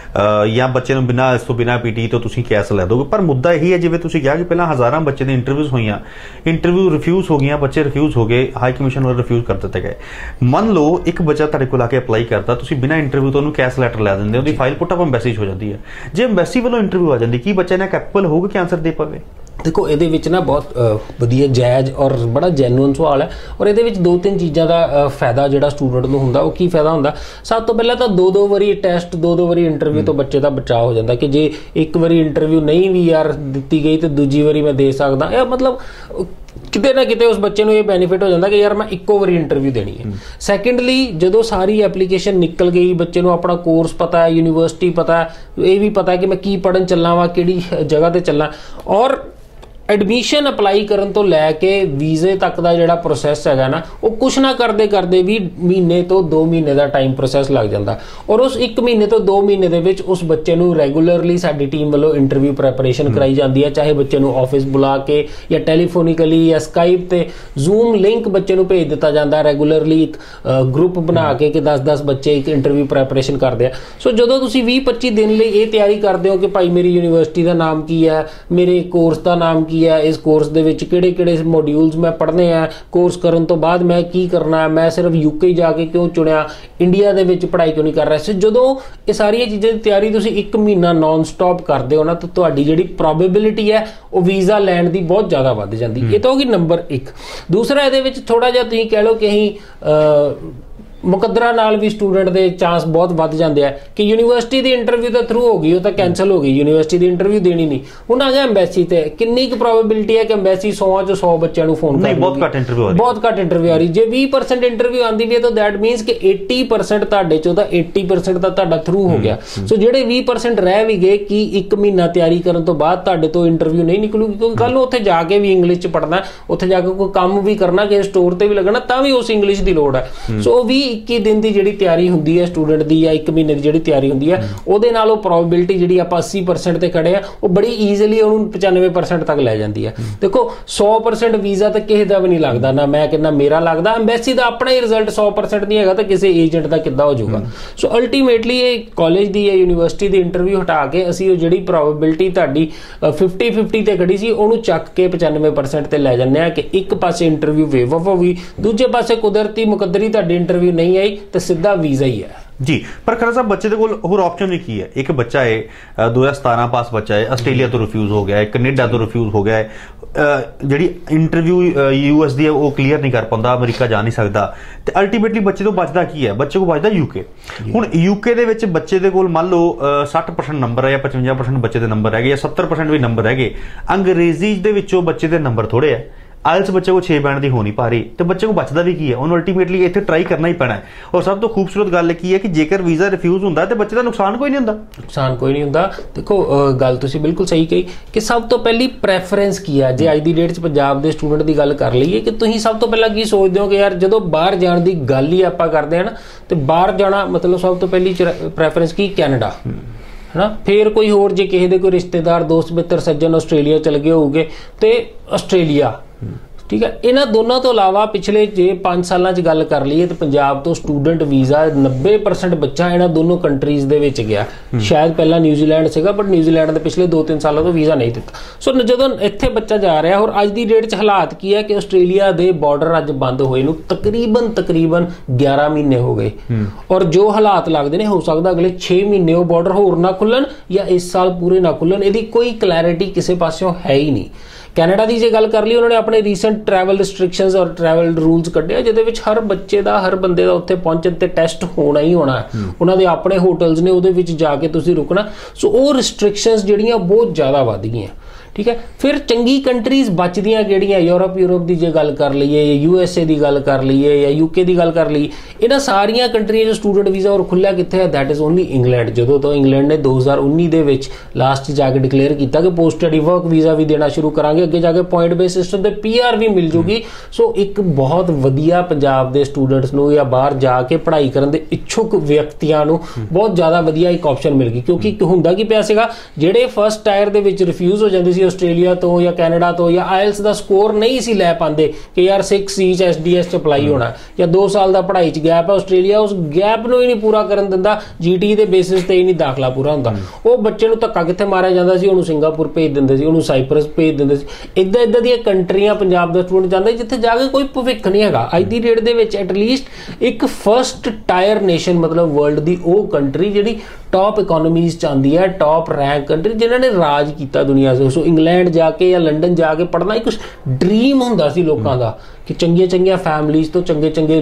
ਜਾਂ ਬੱਚੇ ਨੂੰ ਬਿਨਾਂ ਇਸ ਤੋਂ ਬਿਨਾਂ ਪੀਟੀ ਤੋਂ ਤੁਸੀਂ ਕੈਸ਼ ਲੈ ਦੋਗੇ, ਪਰ ਮੁੱਦਾ ਇਹੀ ਹੈ ਜਿਵੇਂ ਤੁਸੀਂ ਕਿਹਾ ਕਿ ਪਹਿਲਾਂ ਹਜ਼ਾਰਾਂ ਬੱਚੇ ਦੀ ਇੰਟਰਵਿਊਜ਼ ਹੋਈਆਂ, ਇੰਟਰਵਿਊ ਰਿਫਿਊਜ਼ ਹੋ ਗਈਆਂ, ਬੱਚੇ ਰਿਫਿਊਜ਼ ਹੋ ਗਏ, ਹਾਈ ਕਮਿਸ਼ਨ ਵੱਲੋਂ ਰਿਫਿਊਜ਼ ਕਰ ਦਿੱਤੇ ਗਏ। ਮੰਨ ਲਓ ਇੱਕ ਬੱਚਾ ਤੁਹਾਡੇ ਕੋਲ ਆ ਕੇ ਅਪਲਾਈ ਕਰਦਾ, ਤੁਸੀਂ ਬਿਨਾਂ ਇੰਟਰਵਿਊ ਤੋਂ ਉਹਨੂੰ ਕੈਸ਼ ਲੈਟਰ ਲੈ ਦਿੰਦੇ, ਉਹਦੀ ਫਾਈਲ ਪੁੱਟ ਅਪ ਐਮਬੈਸੀ ਹੋ ਜਾਂਦੀ ਹੈ। ਜੇ ਐਮਬੈਸੀ ਵੱਲੋਂ ਇੰਟਰਵਿਊ ਆ ਜਾਂਦੀ, ਕੀ ਬੱਚਾ ਨੇ ਕੈਪੇਬਲ ਹੋਊਗਾ ਕਿ ਆਨਸਰ ਦੇ ਪਾਵੇ? ਦੇਖੋ ਇਹਦੇ ਵਿੱਚ ਨਾ ਬਹੁਤ ਵਧੀਆ ਜਾਇਜ਼ ਔਰ ਬੜਾ ਜੈਨੂਅਨ ਸਵਾਲ ਹੈ, ਔਰ ਇਹਦੇ ਵਿੱਚ ਦੋ ਤਿੰਨ ਚੀਜ਼ਾਂ ਦਾ ਫਾਇਦਾ ਜਿਹੜਾ ਸਟੂਡੈਂਟ ਨੂੰ ਹੁੰਦਾ। ਉਹ ਕੀ ਫਾਇਦਾ ਹੁੰਦਾ? ਸਭ ਤੋਂ ਪਹਿਲਾਂ ਤਾਂ ਦੋ ਦੋ ਵਾਰੀ ਟੈਸਟ, ਦੋ ਦੋ ਵਾਰੀ ਇੰਟਰਵਿਊ ਤੋਂ ਬੱਚੇ ਦਾ ਬਚਾਅ ਹੋ ਜਾਂਦਾ ਕਿ ਜੇ ਇੱਕ ਵਾਰੀ ਇੰਟਰਵਿਊ ਨਹੀਂ ਵੀ ਯਾਰ ਦਿੱਤੀ ਗਈ ਤੇ ਦੂਜੀ ਵਾਰੀ ਮੈਂ ਦੇ ਸਕਦਾ। ਇਹ ਮਤਲਬ ਕਿਤੇ ਨਾ ਕਿਤੇ ਉਸ ਬੱਚੇ ਨੂੰ ਇਹ ਬੈਨੀਫਿਟ ਹੋ ਜਾਂਦਾ ਕਿ ਯਾਰ ਮੈਂ ਇੱਕੋ ਵਾਰੀ ਇੰਟਰਵਿਊ ਦੇਣੀ ਹੈ। ਸੈਕੰਡਲੀ, ਜਦੋਂ ਸਾਰੀ ਐਪਲੀਕੇਸ਼ਨ ਨਿਕਲ ਗਈ, ਬੱਚੇ ਨੂੰ ਆਪਣਾ ਕੋਰਸ ਪਤਾ ਹੈ, ਯੂਨੀਵਰਸਿਟੀ ਪਤਾ ਹੈ, ਇਹ ਵੀ ਪਤਾ ਕਿ ਮੈਂ ਕੀ ਪੜ੍ਹਨ ਚੱਲਾਂ ਵਾ, ਕਿਹੜੀ ਜਗ੍ਹਾ ਤੇ ਚੱਲਾਂ, ਔਰ ਐਡਮਿਸ਼ਨ ਅਪਲਾਈ ਕਰਨ ਤੋਂ ਲੈ ਕੇ ਵੀਜ਼ੇ ਤੱਕ ਦਾ ਜਿਹੜਾ ਪ੍ਰੋਸੈਸ ਹੈਗਾ ਨਾ, ਉਹ ਕੁਛ ਨਾ ਕਰਦੇ ਕਰਦੇ ਵੀ ਮਹੀਨੇ ਤੋਂ ਦੋ ਮਹੀਨੇ ਦਾ ਟਾਈਮ ਪ੍ਰੋਸੈਸ ਲੱਗ ਜਾਂਦਾ। ਔਰ ਉਸ ਇੱਕ ਮਹੀਨੇ ਤੋਂ ਦੋ ਮਹੀਨੇ ਦੇ ਵਿੱਚ ਉਸ ਬੱਚੇ ਨੂੰ ਰੈਗੂਲਰਲੀ ਸਾਡੀ ਟੀਮ ਵੱਲੋਂ ਇੰਟਰਵਿਊ ਪ੍ਰੈਪਰੇਸ਼ਨ ਕਰਾਈ ਜਾਂਦੀ ਹੈ, ਚਾਹੇ ਬੱਚੇ ਨੂੰ ਆਫਿਸ ਬੁਲਾ ਕੇ ਜਾਂ ਟੈਲੀਫੋਨਿਕਲੀ ਜਾਂ ਸਕਾਈਪ ਤੇ ਜ਼ੂਮ ਲਿੰਕ ਬੱਚੇ ਨੂੰ ਭੇਜ ਦਿੱਤਾ ਜਾਂਦਾ, ਰੈਗੂਲਰਲੀ ਇੱਕ ਗਰੁੱਪ ਬਣਾ ਕੇ ਕਿ ਦਸ ਦਸ ਬੱਚੇ ਇੱਕ ਇੰਟਰਵਿਊ ਪ੍ਰੈਪਰੇਸ਼ਨ ਕਰਦੇ ਆ। ਸੋ ਜਦੋਂ ਤੁਸੀਂ ਵੀਹ ਪੱਚੀ ਦਿਨ ਲਈ ਇਹ ਤਿਆਰੀ ਕਰਦੇ ਹੋ ਕਿ ਭਾਈ ਮੇਰੀ ਯੂਨੀਵਰਸਿਟੀ ਦਾ ਨਾਮ ਕੀ ਹੈ, ਮੇਰੇ ਕੋਰਸ ਦਾ ਨਾਮ ਕੀ ਹੈ, ਇਸ ਕੋਰਸ ਦੇ ਵਿੱਚ ਕਿਹੜੇ ਕਿਹੜੇ ਮੋਡਿਊਲਸ ਮੈਂ ਪੜ੍ਹਨੇ ਆ, ਕੋਰਸ ਕਰਨ ਤੋਂ ਬਾਅਦ ਮੈਂ ਕੀ ਕਰਨਾ ਹੈ, ਮੈਂ ਸਿਰਫ ਯੂਕੇ ਜਾ ਕੇ ਕਿਉਂ ਚੁਣਿਆ, ਇੰਡੀਆ ਦੇ ਵਿੱਚ ਪੜ੍ਹਾਈ ਕਿਉਂ ਨਹੀਂ ਕਰ ਰਿਹਾ ਸੀ। ਜਦੋਂ ਇਹ ਸਾਰੀਆਂ ਚੀਜ਼ਾਂ ਦੀ ਤਿਆਰੀ ਤੁਸੀਂ ਇੱਕ ਮਹੀਨਾ ਨਾਨ ਸਟਾਪ ਕਰਦੇ ਹੋ ਨਾ, ਤਾਂ ਤੁਹਾਡੀ ਜਿਹੜੀ ਪ੍ਰੋਬੇਬਿਲਿਟੀ ਹੈ ਉਹ ਵੀਜ਼ਾ ਲੈਣ ਦੀ ਬਹੁਤ ਜ਼ਿਆਦਾ ਵੱਧ ਜਾਂਦੀ। ਇਹ ਤਾਂ ਹੋ ਗਈ ਨੰਬਰ ਇੱਕ। ਦੂਸਰਾ, ਇਹਦੇ ਵਿੱਚ ਥੋੜਾ ਜਿਹਾ ਤੁਸੀਂ ਕਹਿ ਲਓ ਕਿ ਅਸੀਂ ਮੁਕੱਦਰਾਂ ਨਾਲ ਵੀ ਸਟੂਡੈਂਟ ਦੇ ਚਾਂਸ ਬਹੁਤ ਵੱਧ ਜਾਂਦੇ ਆ ਕਿ ਯੂਨੀਵਰਸਿਟੀ ਦੀ ਇੰਟਰਵਿਊ ਤਾਂ ਥਰੂ ਹੋ ਗਈ, ਉਹ ਤਾਂ ਕੈਂਸਲ ਹੋ ਗਈ, ਯੂਨੀਵਰਸਿਟੀ ਦੀ ਇੰਟਰਵਿਊ ਦੇਣੀ ਨਹੀਂ। ਹੁਣ ਆ ਗਿਆ ਐਮਬੈਸੀ ਤੇ, ਕਿੰਨੀ ਕੁ ਪ੍ਰੋਬੇਬਿਲਿਟੀ ਹੈ ਕਿ ਐਮਬੈਸੀ ਸੌ ਚੋਂ ਸੌ ਬੱਚਿਆਂ ਨੂੰ ਫੋਨ ਕਰੇਗੀ? ਬਹੁਤ ਘੱਟ ਇੰਟਰਵਿਊ ਆ ਰਹੀ, ਬਹੁਤ ਘੱਟ ਇੰਟਰਵਿਊ ਆ ਰਹੀ। ਜੇ ਵੀਹ ਪਰਸੈਂਟ ਇੰਟਰਵਿਊ ਆਉਂਦੀ ਵੀ ਹੈ ਤਾਂ ਦੈਟ ਮੀਨਸ ਕਿ ਅੱਸੀ ਪਰਸੈਂਟ ਤੁਹਾਡੇ ਚੋਂ ਤਾਂ ਅੱਸੀ ਪਰਸੈਂਟ ਤਾਂ ਤੁਹਾਡਾ ਥਰੂ ਹੋ ਗਿਆ। ਸੋ ਜਿਹੜੇ ਵੀਹ ਪਰਸੈਂਟ ਰਹਿ ਵੀ ਗਏ ਕਿ ਇੱਕ ਮਹੀਨਾ ਤਿਆਰੀ ਕਰਨ ਤੋਂ ਬਾਅਦ ਤੁਹਾਡੇ ਤੋਂ ਇੰਟਰਵਿਊ ਨਹੀਂ ਨਿਕਲੂਗੀ, ਕਿਉਂਕਿ ਕੱਲ ਨੂੰ ਉੱਥੇ ਜਾ ਕੇ ਵੀ ਇੰਗਲਿਸ਼ ਚ ਪੜ੍ਹਨਾ, ਉੱਥੇ ਜਾ ਕੇ ਕੋਈ ਕੰਮ ਵੀ ਕਰਨਾ, ਕਿਸੇ ਸਟੋਰ ਤੇ ਵੀ ਲੱਗਣਾ, ਤਾਂ ਵੀ ਉਸ ਇੰਗਲਿਸ਼ ਦੀ ਲੋੜ ਹੈ। ਸੋ ਵੀਹ ਇੱਕੀ ਦਿਨ ਦੀ ਜਿਹੜੀ ਤਿਆਰੀ ਹੁੰਦੀ ਹੈ ਸਟੂਡੈਂਟ ਦੀ, ਜਾਂ ਇੱਕ ਮਹੀਨੇ ਦੀ ਜਿਹੜੀ ਤਿਆਰੀ ਹੁੰਦੀ ਹੈ, ਉਹਦੇ ਨਾਲ ਉਹ ਪ੍ਰੋਬੇਬਿਲਿਟੀ ਜਿਹੜੀ ਆਪਾਂ ਅੱਸੀ ਪਰਸੈਂਟ ਤੇ ਖੜੇ ਆ, ਉਹ ਬੜੀ ਈਜ਼ੀਲੀ ਉਹਨੂੰ ਪਚਾਨਵੇਂ ਪਰਸੈਂਟ ਤੱਕ ਲੈ ਜਾਂਦੀ ਹੈ। ਦੇਖੋ ਸੌ ਪਰਸੈਂਟ ਵੀਜ਼ਾ ਤਾਂ ਕਿਸੇ ਦਾ ਵੀ ਨਹੀਂ ਲੱਗਦਾ, ਨਾ ਮੈਂ ਕਹਿੰਦਾ ਮੇਰਾ ਲੱਗਦਾ, ਐਮਬੈਸੀ ਦਾ ਆਪਣਾ ਹੀ ਰਿਜ਼ਲਟ ਸੌ ਪਰਸੈਂਟ ਨਹੀਂ ਹੈਗਾ ਤਾਂ ਕਿਸੇ ਏਜੰਟ ਦਾ ਕਿੱਦਾਂ ਹੋ ਜਾਊਗਾ। ਸੋ ਅਲਟੀਮੇਟਲੀ ਇਹ ਕਾਲਜ ਦੀ ਜਾਂ ਯੂਨੀਵਰਸਿਟੀ ਦੀ ਇੰਟਰਵਿਊ ਹਟਾ ਕੇ ਅਸੀਂ ਉਹ ਜਿਹੜੀ ਪ੍ਰੋਬੇਬਿਲਿਟੀ ਤੁਹਾਡੀ ਫਿਫਟੀ ਫਿਫਟੀ ਤੇ ਖੜੀ ਸੀ ਉਹਨੂੰ ਚੱਕ ਕੇ ਪਚਾਨਵੇਂ ਪਰਸੈਂਟ ਤੇ ਲੈ ਜਾਂਦੇ ਆ ਕਿ ਇੱਕ ਪਾਸੇ ਇੰਟਰਵਿਊ ਵੇਵ ਆਫ ਹੋ ਗਈ, ਦੂਜੇ ਪਾਸੇ ਕੁਦਰਤੀ ਮੁਕੱਦਰੀ ਤੁਹਾਡੀ ਇੰਟਰਵਿਊ ਨਹੀਂ ਆਈ ਤੇ ਸਿੱਧਾ ਵੀਜ਼ਾ ਹੀ ਹੈ ਜੀ। ਪਰ ਖਰਾ ਸਾਹਿਬ, ਬੱਚੇ ਦੇ ਕੋਲ ਹੋਰ ਆਪਸ਼ਨ ਵੀ ਕੀ ਹੈ? ਇੱਕ ਬੱਚਾ ਹੈ ਦੋ ਹਜ਼ਾਰ ਸਤਾਰਾਂ ਪਾਸ ਬੱਚਾ ਹੈ, ਆਸਟ੍ਰੇਲੀਆ ਤੋਂ ਰਿਫਿਊਜ਼ ਹੋ ਗਿਆ ਹੈ, ਕੈਨੇਡਾ ਤੋਂ ਰਿਫਿਊਜ਼ ਹੋ ਗਿਆ ਹੈ, ਜਿਹੜੀ ਇੰਟਰਵਿਊ ਯੂਐਸ ਦੀ ਹੈ ਉਹ ਕਲੀਅਰ ਨਹੀਂ ਕਰ ਪਾਉਂਦਾ, ਅਮਰੀਕਾ ਜਾ ਨਹੀਂ ਸਕਦਾ, ਤੇ ਅਲਟੀਮੇਟਲੀ ਬੱਚੇ ਤੋਂ ਬਚਦਾ ਕੀ ਹੈ? ਬੱਚੇ ਕੋਲ ਬਚਦਾ ਯੂਕੇ। ਹੁਣ ਯੂਕੇ ਦੇ ਵਿੱਚ ਬੱਚੇ ਦੇ ਕੋਲ ਮੰਨ ਲਓ ਸੱਠ ਪਰਸੈਂਟ ਨੰਬਰ ਹੈ ਜਾਂ ਪਚਵੰਜਾ ਪਰਸੈਂਟ ਬੱਚੇ ਦੇ ਨੰਬਰ ਹੈਗੇ ਜਾਂ ਸੱਤਰ ਪਰਸੈਂਟ ਵੀ ਨੰਬਰ ਹੈਗੇ, ਅੰਗਰੇਜ਼ੀ ਦੇ ਵਿੱਚੋਂ ਬੱਚੇ ਦੇ ਨੰਬਰ ਥੋੜੇ ਹੈ, ਆਇਲਸ ਬੱਚੇ को छे ਬੈਂਡ ਦੀ ਹੋ ਨਹੀਂ ਪਾ ਰਹੀ, ਤੇ ਬੱਚੇ को ਬਚਦਾ ਵੀ ਕੀ ਹੈ? ਉਹਨੂੰ ਅਲਟੀਮੇਟਲੀ ਇੱਥੇ ਟਰਾਈ ਕਰਨਾ ਹੀ ਪੈਣਾ ਹੈ। ਔਰ ਸਭ ਤੋਂ ਖੂਬਸੂਰਤ ਗੱਲ ਕੀ ਹੈ ਕਿ ਜੇਕਰ ਵੀਜ਼ਾ ਰਿਫਿਊਜ਼ ਹੁੰਦਾ ਤੇ ਬੱਚੇ ਦਾ ਨੁਕਸਾਨ ਕੋਈ ਨਹੀਂ ਹੁੰਦਾ। ਨੁਕਸਾਨ ਕੋਈ ਨਹੀਂ ਹੁੰਦਾ। ਦੇਖੋ ਗੱਲ ਤੁਸੀਂ ਬਿਲਕੁਲ ਸਹੀ ਕਹੀ ਕਿ ਸਭ ਤੋਂ ਪਹਿਲੀ ਪ੍ਰੈਫਰੈਂਸ ਕੀ ਹੈ। ਜੇ ਅੱਜ ਦੀ ਡੇਟ 'ਚ ਪੰਜਾਬ ਦੇ ਸਟੂਡੈਂਟ ਦੀ ਗੱਲ ਕਰ ਲਈਏ ਕਿ ਤੁਸੀਂ ਸਭ ਤੋਂ ਪਹਿਲਾਂ ਕੀ ਸੋਚਦੇ ਹੋ ਕਿ ਯਾਰ ਜਦੋਂ ਬਾਹਰ ਜਾਣ ਦੀ ਗੱਲ ਹੀ ਆਪਾਂ ਕਰਦੇ ਹਾਂ ਨਾ, ਤੇ ਬਾਹਰ ਜਾਣਾ ਮਤਲਬ ਸਭ ਤੋਂ ਪਹਿਲੀ ਪ੍ਰੈਫਰੈਂਸ ਕੀ? ਕੈਨੇਡਾ ਹੈ ਨਾ, ਫਿਰ ਕੋਈ ਹੋਰ ਜੇ ਕਿਸੇ ਦੇ ਕੋਈ ਰਿਸ਼ਤੇਦਾਰ ਦੋਸਤ ਮਿੱਤਰ ਸੱਜਣ ਆਸਟ੍ਰੇਲੀਆ ਚਲੇ ਗਏ ਹੋਊਗੇ ਤੇ ਆਸਟ੍ਰੇਲੀਆ, ਠੀਕ ਹੈ। ਇਹਨਾਂ ਦੋਨਾਂ ਤੋਂ ਇਲਾਵਾ ਪਿਛਲੇ ਜੇ ਪੰਜ ਸਾਲਾਂ 'ਚ ਗੱਲ ਕਰ ਲਈਏ ਤਾਂ ਪੰਜਾਬ ਤੋਂ ਸਟੂਡੈਂਟ ਵੀਜ਼ਾ ਨੱਬੇ ਪਰਸੈਂਟ ਬੱਚਾ ਇਹਨਾਂ ਦੋਨੋਂ ਕੰਟਰੀਜ਼ ਦੇ ਵਿੱਚ ਗਿਆ। ਸ਼ਾਇਦ ਪਹਿਲਾਂ ਨਿਊਜ਼ੀਲੈਂਡ ਸੀਗਾ, ਬਟ ਨਿਊਜ਼ੀਲੈਂਡ ਦੇ ਪਿਛਲੇ ਦੋ ਤਿੰਨ ਸਾਲਾਂ ਤੋਂ ਵੀਜ਼ਾ ਨਹੀਂ ਦਿੱਤਾ। ਸੋ ਜਦੋਂ ਇੱਥੇ ਬੱਚਾ ਜਾ ਰਿਹਾ, ਔਰ ਅੱਜ ਦੀ ਡੇਟ 'ਚ ਹਾਲਾਤ ਕੀ ਹੈ ਕਿ ਆਸਟ੍ਰੇਲੀਆ ਦੇ ਬਾਰਡਰ ਅੱਜ ਬੰਦ ਹੋਏ ਨੂੰ ਤਕਰੀਬਨ ਤਕਰੀਬਨ ਗਿਆਰਾਂ ਮਹੀਨੇ ਹੋ ਗਏ, ਔਰ ਜੋ ਹਾਲਾਤ ਲੱਗਦੇ ਨੇ ਹੋ ਸਕਦਾ ਅਗਲੇ ਛੇ ਮਹੀਨੇ ਉਹ ਬਾਰਡਰ ਹੋਰ ਨਾ ਖੁੱਲਣ ਜਾਂ ਇਸ ਸਾਲ ਪੂਰੇ ਨਾ ਖੁੱਲਣ। ਇਹਦੀ ਕੋਈ ਕਲੈਰਿਟੀ ਕਿਸੇ ਪਾਸਿਓਂ ਹੈ ਹੀ ਨਹੀਂ ਕੈਨੇਡਾ ਦੀ ਜੇ ਗੱਲ ਕਰ ਲਈ, ਉਹਨਾਂ ਨੇ ਆਪਣੇ ਰੀਸੈਂਟ ਟਰੈਵਲ ਰਿਸਟ੍ਰਿਕਸ਼ਨਸ ਔਰ ਟਰੈਵਲ ਰੂਲਸ ਕੱਢਿਆ, ਜਿਹਦੇ ਵਿੱਚ ਹਰ ਬੱਚੇ ਦਾ ਹਰ ਬੰਦੇ ਦਾ ਉੱਥੇ ਪਹੁੰਚਣ ਤੇ ਟੈਸਟ ਹੋਣਾ ਹੀ ਹੋਣਾ ਹੈ। ਉਹਨਾਂ ਦੇ ਆਪਣੇ ਹੋਟਲਸ ਨੇ, ਉਹਦੇ ਵਿੱਚ ਜਾ ਕੇ ਤੁਸੀਂ ਰੁਕਣਾ। ਸੋ ਉਹ ਰਿਸਟ੍ਰਿਕਸ਼ਨਸ ਜਿਹੜੀਆਂ ਬਹੁਤ ਜ਼ਿਆਦਾ ਵੱਧ ਗਈਆਂ, ਠੀਕ ਹੈ। ਫਿਰ ਚੰਗੀ ਕੰਟਰੀਜ਼ ਬਚਦੀਆਂ ਕਿਹੜੀਆਂ? ਯੂਰਪ ਯੂਰਪ ਦੀ ਜੇ ਗੱਲ ਕਰ ਲਈਏ, ਯੂ ਐਸ ਏ ਦੀ ਗੱਲ ਕਰ ਲਈਏ, ਜਾਂ ਯੂਕੇ ਦੀ ਗੱਲ ਕਰ ਲਈਏ, ਇਹਨਾਂ ਸਾਰੀਆਂ ਕੰਟਰੀਆਂ 'ਚ ਸਟੂਡੈਂਟ ਵੀਜ਼ਾ ਔਰ ਖੁੱਲ੍ਹਿਆ ਕਿੱਥੇ ਹੈ? That is only England. ਜਦੋਂ ਤੋਂ ਇੰਗਲੈਂਡ ਨੇ ਦੋ ਹਜ਼ਾਰ ਉੱਨੀ ਦੇ ਵਿੱਚ ਲਾਸਟ ਜਾ ਕੇ ਡਿਕਲੇਅਰ ਕੀਤਾ ਕਿ ਪੋਸਟ ਸਟੱਡੀ ਵਰਕ ਵੀਜ਼ਾ ਵੀ ਦੇਣਾ ਸ਼ੁਰੂ ਕਰਾਂਗੇ, ਅੱਗੇ ਜਾ ਕੇ ਪੁਆਇੰਟ ਬੇਸ ਸਿਸਟਮ ਤੇ ਪੀ ਆਰ ਵੀ ਮਿਲ ਜੂਗੀ। ਸੋ ਇੱਕ ਬਹੁਤ ਵਧੀਆ ਪੰਜਾਬ ਦੇ ਸਟੂਡੈਂਟਸ ਨੂੰ ਜਾਂ ਬਾਹਰ ਜਾ ਕੇ ਪੜ੍ਹਾਈ ਕਰਨ ਦੇ ਇੱਛੁਕ ਵਿਅਕਤੀਆਂ ਨੂੰ ਬਹੁਤ ਜ਼ਿਆਦਾ ਵਧੀਆ ਇੱਕ ਆਪਸ਼ਨ ਮਿਲ ਗਈ। ਕਿਉਂਕਿ ਹੁੰਦਾ ਕੀ ਪਿਆ ਸੀਗਾ, ਜਿਹੜੇ ਫਸਟ ਟਾਇਰ ਦੇ ਵਿੱਚ ਰਿਫਿਊਜ਼ ਹੋ ਜਾਂਦੇ ਸੀ ਆਸਟ੍ਰੇਲੀਆ ਤੋਂ ਜਾਂ ਕੈਨੇਡਾ ਤੋਂ, ਜਾਂ ਆਇਲਸ ਦਾ ਸਕੋਰ ਨਹੀਂ ਸੀ ਲੈ ਪਾਉਂਦੇ ਕਿ ਯਾਰ ਸਿਕਸ ਸੀ ਚ ਐਸ ਡੀ ਐਸ ਚ ਅਪਲਾਈ ਹੋਣਾ, ਜਾਂ ਦੋ ਸਾਲ ਦਾ ਪੜ੍ਹਾਈ ਚ ਗੈਪ ਹੈ, ਆਸਟ੍ਰੇਲੀਆ ਉਸ ਗੈਪ ਨੂੰ ਹੀ ਨਹੀਂ ਪੂਰਾ ਕਰਨ ਦਿੰਦਾ, ਜੀ ਟੀ ਦੇ ਬੇਸਿਸ ਤੇ ਹੀ ਨਹੀਂ ਦਾਖਲਾ ਪੂਰਾ ਹੁੰਦਾ। ਉਹ ਬੱਚੇ ਨੂੰ ਧੱਕਾ ਕਿੱਥੇ ਮਾਰਿਆ ਜਾਂਦਾ ਸੀ? ਉਹਨੂੰ ਸਿੰਗਾਪੁਰ ਭੇਜ ਦਿੰਦੇ ਸੀ, ਉਹਨੂੰ ਸਾਈਪਰਸ ਭੇਜ ਦਿੰਦੇ ਸੀ। ਇੱਦਾਂ ਇੱਦਾਂ ਦੀਆਂ ਕੰਟਰੀਆਂ ਪੰਜਾਬ ਦਾ ਸਟੂਡੈਂਟ ਜਾਂਦਾ ਜਿੱਥੇ ਜਾ ਕੇ ਕੋਈ ਭਵਿੱਖ ਨਹੀਂ ਹੈਗਾ। ਅੱਜ ਦੀ ਡੇਟ ਦੇ ਵਿੱਚ ਐਟਲੀਸਟ ਇੱਕ ਫਸਟ ਟਾਇਰ ਨੇਸ਼ਨ, ਮਤਲਬ ਵਰਲਡ ਦੀ ਉਹ ਕੰਟਰੀ ਜਿਹੜੀ ਟੌਪ ਇਕੋਨਮੀਜ਼ ਚ ਆਉਂਦੀ ਹੈ, ਟੌਪ ਰੈਂਕ ਕੰਟਰੀ ਜਿਨ੍ਹਾਂ ਨੇ ਰਾਜ ਕੀਤਾ ਦੁਨੀਆ ਤੇ। ਸੋ ਇੰਗਲੈਂਡ ਜਾ ਕੇ ਜਾਂ ਲੰਡਨ ਜਾ ਕੇ ਪੜ੍ਹਨਾ ਇੱਕ ਡ੍ਰੀਮ ਹੁੰਦਾ ਸੀ ਲੋਕਾਂ ਦਾ ਕਿ ਚੰਗੀਆਂ ਚੰਗੀਆਂ ਫੈਮਲੀਜ਼ ਤੋਂ, ਚੰਗੇ ਚੰਗੇ